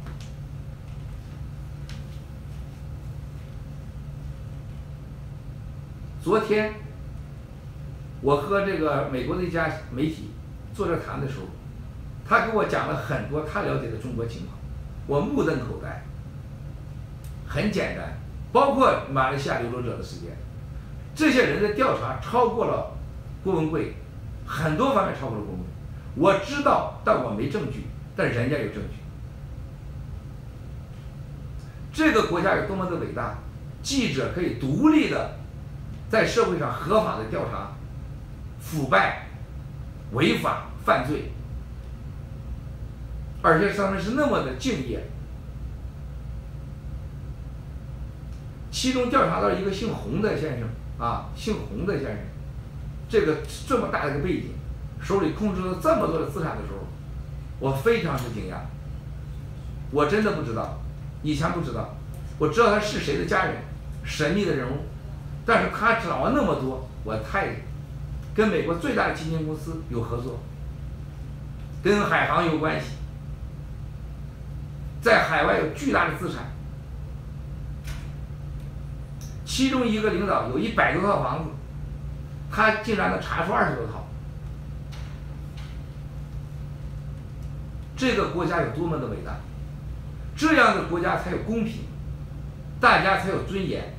Speaker 2: 昨天我和这个美国的一家媒体坐这谈的时候，他给我讲了很多他了解的中国情况，我目瞪口呆。很简单，包括马来西亚流落者的事件，这些人的调查超过了郭文贵，很多方面超过了郭文贵。我知道，但我没证据，但人家有证据。这个国家有多么的伟大，记者可以独立的在社会上合法的调查腐败、违法、犯罪，而且他们是那么的敬业。其中调查到一个姓洪的先生啊，姓洪的先生，这么大的一个背景，手里控制了这么多的资产的时候，我非常之惊讶。我真的不知道，以前不知道，我知道他是谁的家人，神秘的人物，但是他掌握那么多，我太跟美国最大的基金公司有合作，跟海航有关系，在海外有巨大的资产。其中一个领导有100多套房子，他竟然能查出20多套。这个国家有多么的伟大，这样的国家才有公平，大家才有尊严，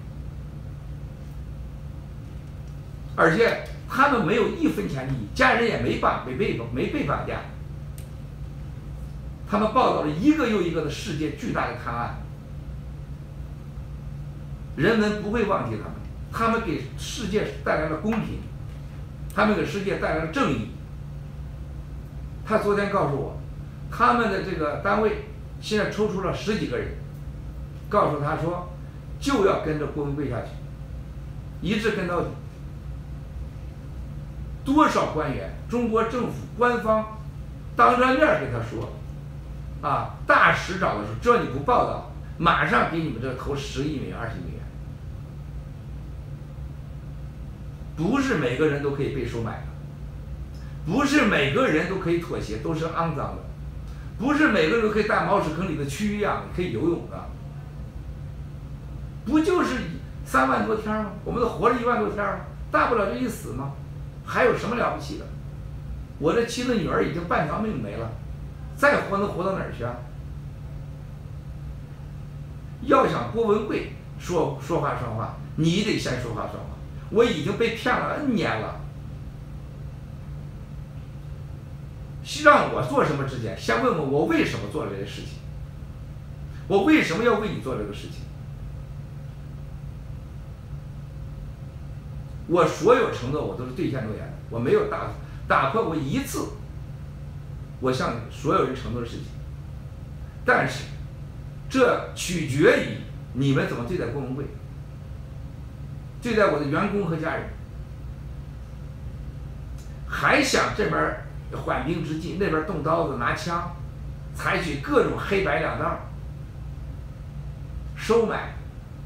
Speaker 2: 而且他们没有1分钱利益，家人也没被绑架。他们报道了一个又一个的世界巨大的贪案，人们不会忘记他们，他们给世界带来了公平，他们给世界带来了正义。他昨天告诉我，他们的这个单位现在抽出了10几个人，告诉他说就要跟着郭文贵下去，一直跟到底。多少官员，中国政府官方当着面给他说，啊，大使找的时候，只要你不报道，马上给你们这投10亿美元、20亿美元。不是每个人都可以被收买的，不是每个人都可以妥协，都是肮脏的，不是每个人都可以大茅屎坑里的蛆一样可以游泳的。不就是3万多天吗？我们都活了1万多天了，大不了就一死吗？还有什么了不起的？我这妻子女儿已经半条命没了，再活能活到哪儿去啊？ 要想郭文贵说话算话，你得先说话算话。我已经被骗了 N 年了，让我做什么之前，先问问我为什么做了这些事情，我为什么要为你做这个事情。我所有承诺我都是兑现诺言的，我没有打破过一次我向所有人承诺的事情。但是这取决于你们怎么对待郭文贵，对待我的员工和家人。还想这边缓兵之计，那边动刀子拿枪，采取各种黑白两道收买。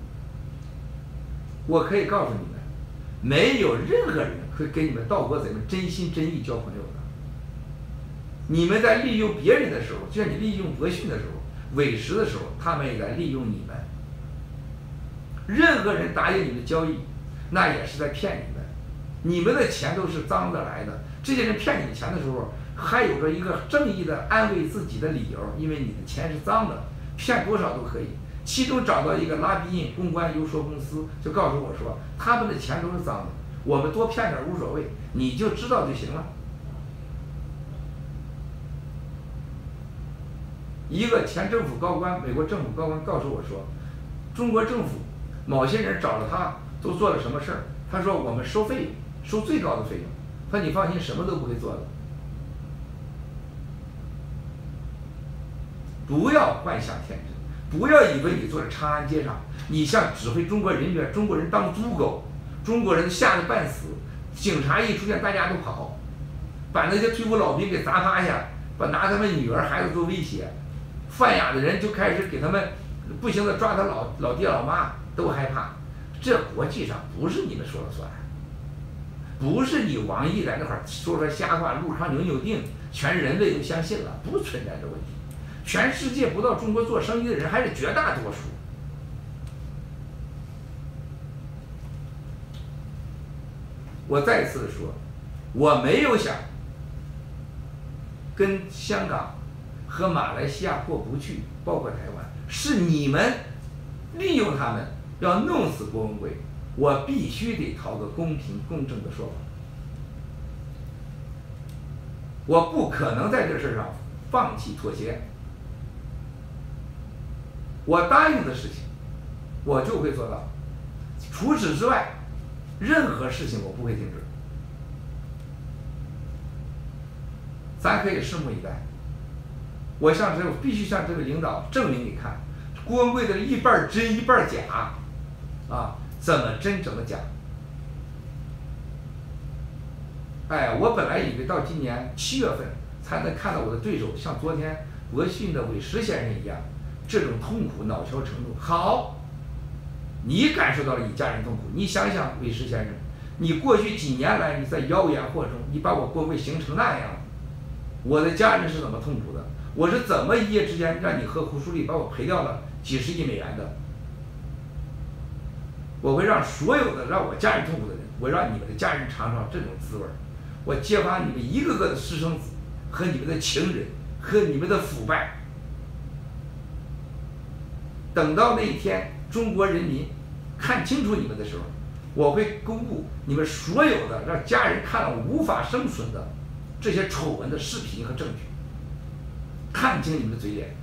Speaker 2: 我可以告诉你们，没有任何人会跟你们盗国贼们真心真意交朋友的。你们在利用别人的时候，就像你利用俄训的时候、伪实的时候，他们也在利用你们。任何人答应你们的交易，那也是在骗你们。你们的钱都是脏的来的，这些人骗你钱的时候，还有着一个正义的安慰自己的理由，因为你的钱是脏的，骗多少都可以。其中找到一个拉比印公关游说公司，就告诉我说，他们的钱都是脏的，我们多骗点无所谓，你就知道就行了。一个前政府高官，美国政府高官告诉我说，中国政府某些人找了他都做了什么事儿，他说我们收费用，收最高的费用，他说你放心，什么都不会做的。不要幻想天真，不要以为你坐在长安街上，你像指挥中国人员，中国人当猪狗，中国人吓得半死，警察一出现大家都跑，把那些退伍老兵给砸趴下，拿他们女儿孩子做威胁，犯雅的人就开始给他们不行的抓他老爹老妈，都害怕。这国际上不是你们说了算，不是你王毅在那块说瞎话，路上扭腚，全人类都相信了，不存在这问题。全世界不到中国做生意的人还是绝大多数。我再次的说，我没有想跟香港和马来西亚过不去，包括台湾，是你们利用他们要弄死郭文贵，我必须得讨个公平公正的说法。我不可能在这事上放弃妥协。我答应的事情，我就会做到。除此之外，任何事情我不会停止。咱可以拭目以待。我必须向这位领导证明给看，郭文贵的一半真一半假，啊，怎么真怎么假？哎，我本来以为到今年7月份才能看到我的对手像昨天俄讯的韦石先生一样。这种痛苦恼羞成怒，好，你感受到了你家人痛苦。你想想，韦石先生，你过去几年来你在妖言惑众，你把我郭文贵形成那样，我的家人是怎么痛苦的？我是怎么一夜之间让你和胡舒立把我赔掉了几十亿美元的？我会让所有的让我家人痛苦的人，我让你们的家人尝尝这种滋味。我揭发你们一个个的私生子和你们的情人和你们的腐败。等到那一天，中国人民看清楚你们的时候，我会公布你们所有的让家人看了无法生存的这些丑闻的视频和证据，看清你们的嘴脸。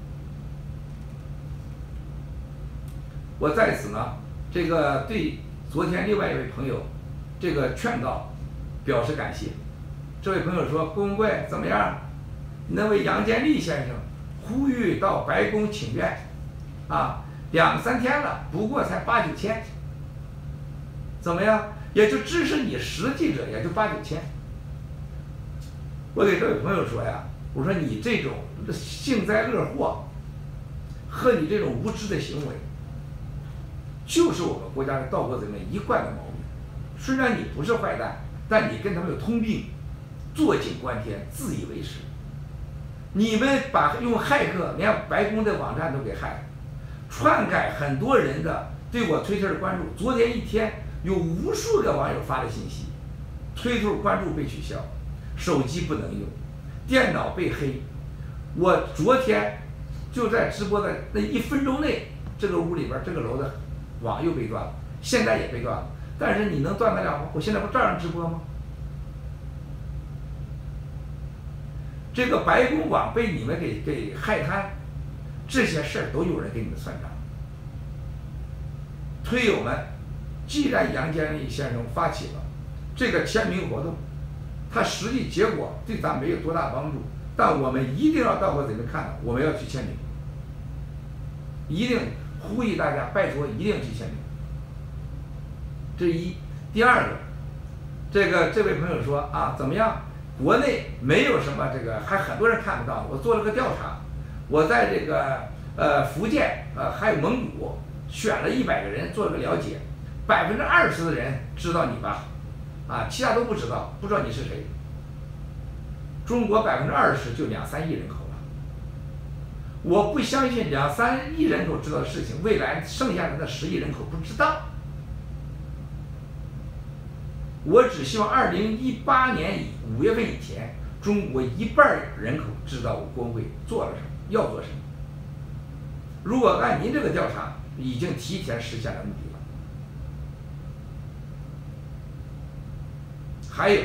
Speaker 2: 我在此呢，这个对昨天另外一位朋友这个劝告表示感谢。这位朋友说：“郭文贵怎么样？那位杨建立先生呼吁到白宫请愿。”啊，2、3天了，不过才8、9千，怎么样？也就支持你实际者也就8、9千。我给这位朋友说呀，我说你这种幸灾乐祸和你这种无知的行为，就是我们国家的盗国贼们一贯的毛病。虽然你不是坏蛋，但你跟他们有通病，坐井观天，自以为是。你们用骇客连白宫的网站都给害了。篡改很多人的对我推特的关注，昨天一天有无数个网友发的信息，推特关注被取消，手机不能用，电脑被黑。我昨天就在直播的那1分钟内这个屋里边这个楼的网又被断了，现在也被断了，但是你能断得了吗？我现在不照样直播吗？这个白公网被你们给害瘫，这些事儿都有人给你们算账。推友们，既然杨建立先生发起了这个签名活动，它实际结果对咱没有多大帮助，但我们一定要到过这边看到，我们要去签名，一定呼吁大家，拜托一定去签名。这一，第二个，这位朋友说啊，怎么样？国内没有什么这个，还很多人看不到。我做了个调查，我在这个福建还有蒙古选了100个人做了个了解，20%的人知道你吧，啊，其他都不知道，不知道你是谁。中国20%就2-3亿人口了，我不相信2-3亿人口知道的事情，未来剩下的那10亿人口不知道。我只希望2018年5月份以前，中国1半人口知道我国文会做了什么，要做什么。如果按您这个调查，已经提前实现了目的了。还有，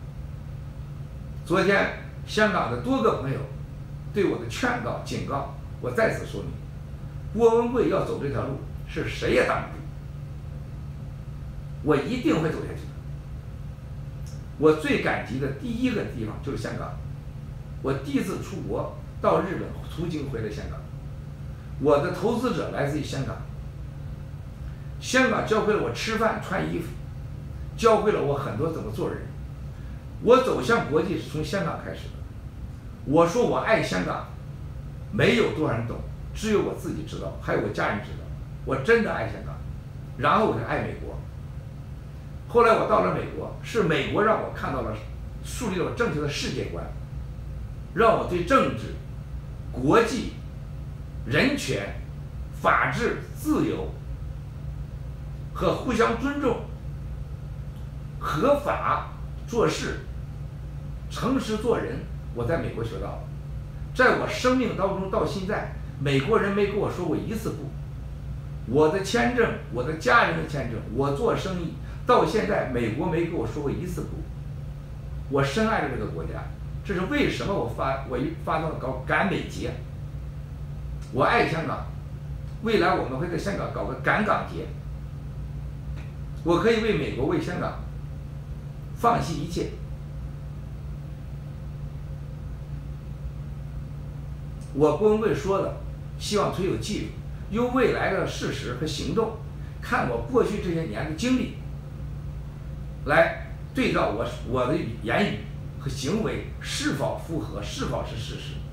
Speaker 2: 昨天香港的多个朋友对我的劝告、警告，我再次说明，郭文贵要走这条路，是谁也挡不住。我一定会走下去的。我最感激的第一个地方就是香港，我第一次出国到日本，途经回了香港。我的投资者来自于香港，香港教会了我吃饭、穿衣服，教会了我很多怎么做人。我走向国际是从香港开始的。我说我爱香港，没有多少人懂，只有我自己知道，还有我家人知道，我真的爱香港。然后我就爱美国。后来我到了美国，是美国让我看到了，树立了我正确的世界观，让我对政治、国际、人权、法治、自由和互相尊重、合法做事、诚实做人，我在美国学到了。在我生命当中到现在，美国人没跟我说过一次不。我的签证，我的家人的签证，我做生意到现在，美国没跟我说过一次不。我深爱着这个国家，这是为什么我发动搞赶美节。我爱香港，未来我们会在香港搞个赶港节。我可以为美国、为香港放弃一切。我郭文贵说的，希望推友记住，用未来的事实和行动，看我过去这些年的经历，来对照我的言语和行为是否符合，是否是事实。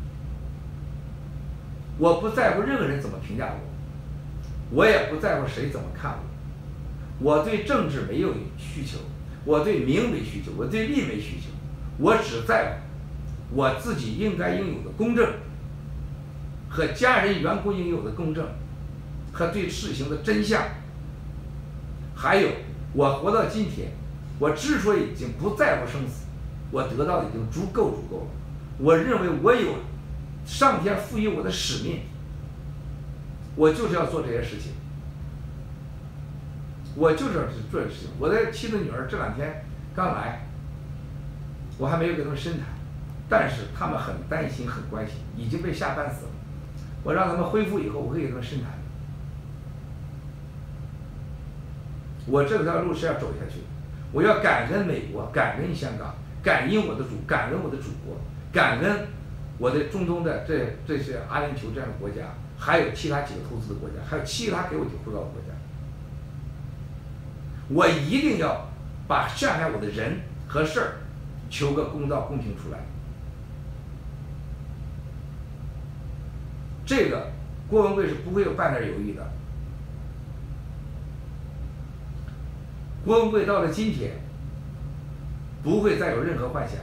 Speaker 2: 我不在乎任何人怎么评价我，我也不在乎谁怎么看我。我对政治没有需求，我对名没需求，我对利没需求，我只在乎我自己应该拥有的公正，和家人员工应有的公正，和对事情的真相。还有，我活到今天，我之所以已经不在乎生死，我得到的已经足够了。我认为我有上天赋予我的使命，我就是要做这些事情，我就是要做这些事情。我的妻子女儿这2天刚来，我还没有给他们深谈，但是他们很担心、很关心，已经被吓半死了。我让他们恢复以后，我会给他们深谈。我这条路是要走下去，我要感恩美国，感恩香港，感恩我的祖国，感恩我的中东的这些阿联酋这样的国家，还有其他几个投资的国家，还有其他给我护照的国家。我一定要把陷害我的人和事儿求个公道公平出来。这个郭文贵是不会有半点犹豫的。郭文贵到了今天，不会再有任何幻想。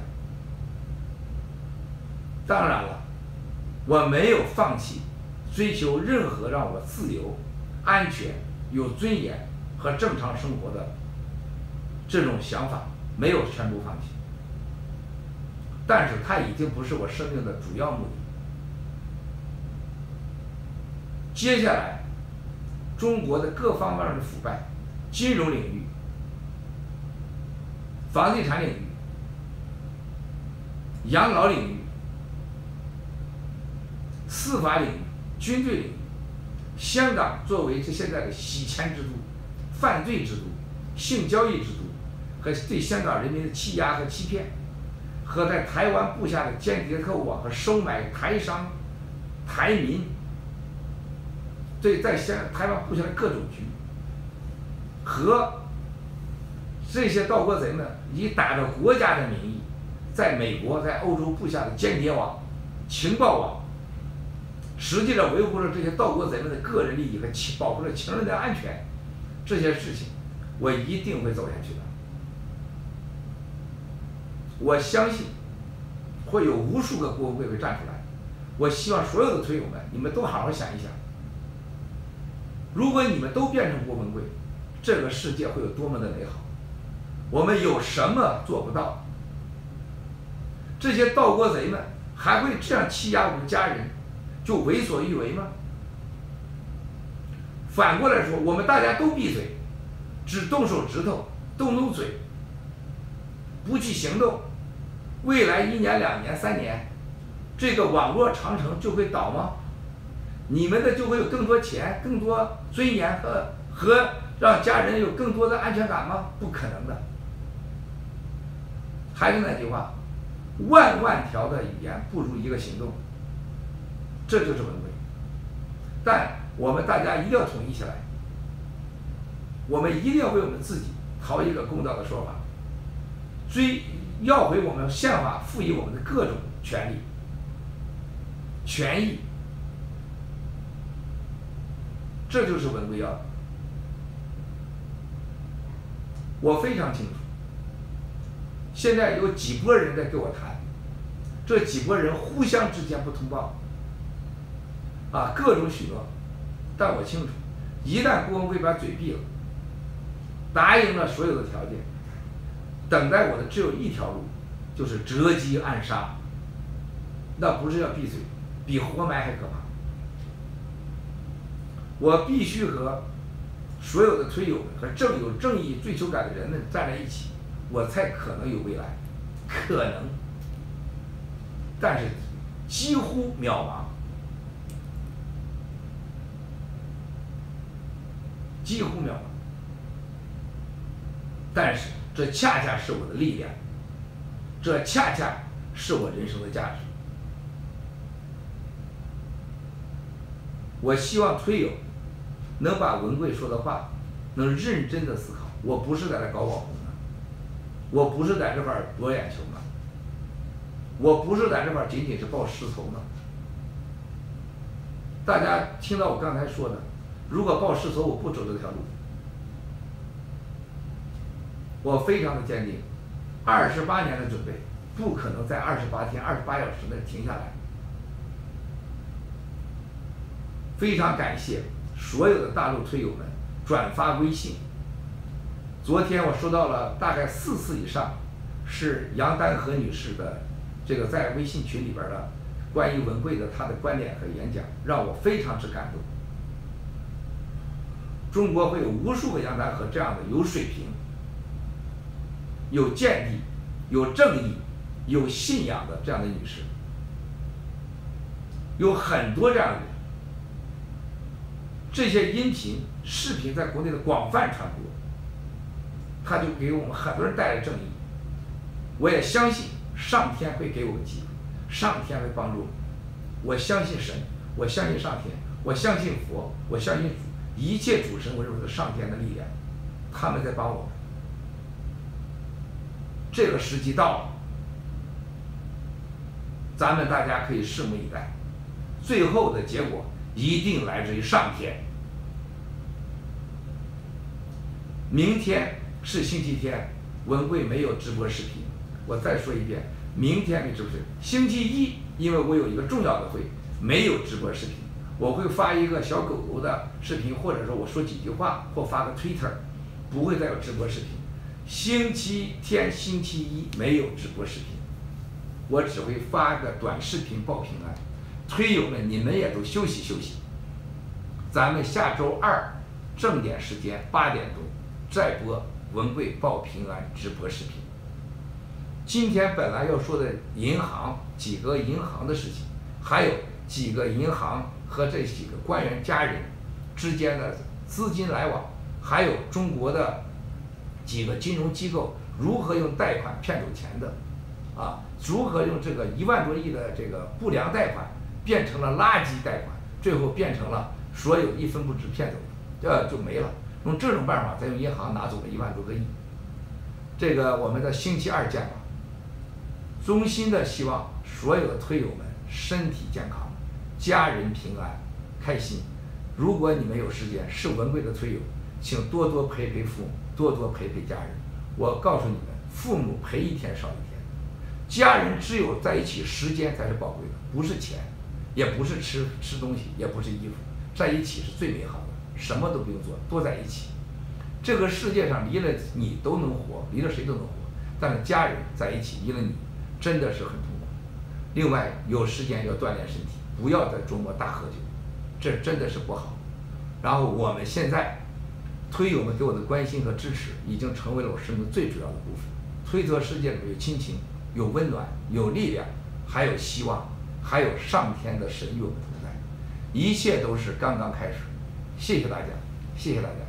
Speaker 2: 当然了，我没有放弃追求任何让我自由、安全、有尊严和正常生活的这种想法，没有全部放弃。但是它已经不是我生命的主要目的。接下来中国的各方面的腐败，金融领域、房地产领域、养老领域、司法领域、军队领域，香港作为这现在的洗钱之都、犯罪之都、性交易之都，和对香港人民的欺压和欺骗，和在台湾布下的间谍特务网和收买台商、台民，对在台湾布下的各种局，和这些盗国贼们以打着国家的名义，在美国、在欧洲布下的间谍网、情报网，实际上维护了这些盗国贼们的个人利益和保护了情人的安全，这些事情我一定会走下去的。我相信会有无数个郭文贵会站出来。我希望所有的推友们，你们都好好想一想，如果你们都变成郭文贵，这个世界会有多么的美好。我们有什么做不到？这些盗国贼们还会这样欺压我们家人，就为所欲为吗？反过来说，我们大家都闭嘴，只动手指头，动动嘴，不去行动，未来1年、2年、3年，这个网络长城就会倒吗？你们的就会有更多钱、更多尊严和让家人有更多的安全感吗？不可能的。还是那句话，万万条的语言不如一个行动，这就是文贵。但我们大家一定要统一起来，我们一定要为我们自己讨一个公道的说法，要回我们宪法赋予我们的各种权利、权益，这就是文贵要的。我非常清楚，现在有几拨人在跟我谈，这几拨人互相之间不通报，各种许诺，但我清楚，一旦郭文贵把嘴闭了，答应了所有的条件，等待我的只有一条路，就是折戟暗杀。那不是要闭嘴，比活埋还可怕。我必须和所有的推友们和有正义追求感的人们站在一起，我才可能有未来，可能，但是几乎渺茫，几乎渺茫。但是这恰恰是我的力量，这恰恰是我人生的价值。我希望推友能把文贵说的话能认真的思考。我不是在这搞网红的，我不是在这块博眼球呢，我不是在这块仅仅是报时头呢。大家听到我刚才说的，如果报时头我不走这条路，我非常的坚定，28年的准备不可能在28天、28小时内停下来。非常感谢所有的大陆推友们转发微信。昨天我收到了大概4次以上，是杨丹和女士的这个在微信群里边的关于文贵的她的观点和演讲，让我非常之感动。中国会有无数个杨丹和这样的有水平、有见地、有正义、有信仰的这样的女士，有很多这样的人。这些音频、视频在国内的广泛传播，它就给我们很多人带来正义。我也相信上天会给我们机会，上天会帮助我们。我相信神，我相信上天，我相信佛，我相信一切主神，我认为是上天的力量，他们在帮我们。这个时机到了，咱们大家可以拭目以待，最后的结果一定来自于上天。明天是星期天，文贵没有直播视频。我再说一遍，明天没直播视频。星期一，因为我有一个重要的会，没有直播视频。我会发一个小狗狗的视频，或者说我说几句话，或发个 Twitter， 不会再有直播视频。星期天、星期一没有直播视频，我只会发个短视频报平安。推友们，你们也都休息休息。咱们下周2 正点时间8点钟再播文贵报平安直播视频。今天本来要说的银行几个银行的事情，还有几个银行和这几个官员家人之间的资金来往，还有中国的几个金融机构如何用贷款骗走钱的，如何用这个1万多亿的这个不良贷款变成了垃圾贷款，最后变成了所有1分不值骗走的，就没了。用这种办法再用银行拿走了1万多个亿。这个我们的星期二见吧。衷心的希望所有的推友们身体健康，家人平安开心。如果你们有时间是文贵的推友，请多多陪陪父母，多多陪陪家人。我告诉你们，父母陪1天少1天，家人只有在一起时间才是宝贵的，不是钱，也不是吃东西，也不是衣服，在一起是最美好的，什么都不用做，多在一起。这个世界上离了你都能活，离了谁都能活，但是家人在一起离了你真的是很痛苦。另外有时间要锻炼身体，不要在周末大喝酒，这真的是不好。然后我们现在推友们给我的关心和支持已经成为了我生命最主要的部分。推测世界里面有亲情，有温暖，有力量，还有希望，还有上天的神与我们同在，一切都是刚刚开始。谢谢大家，谢谢大家。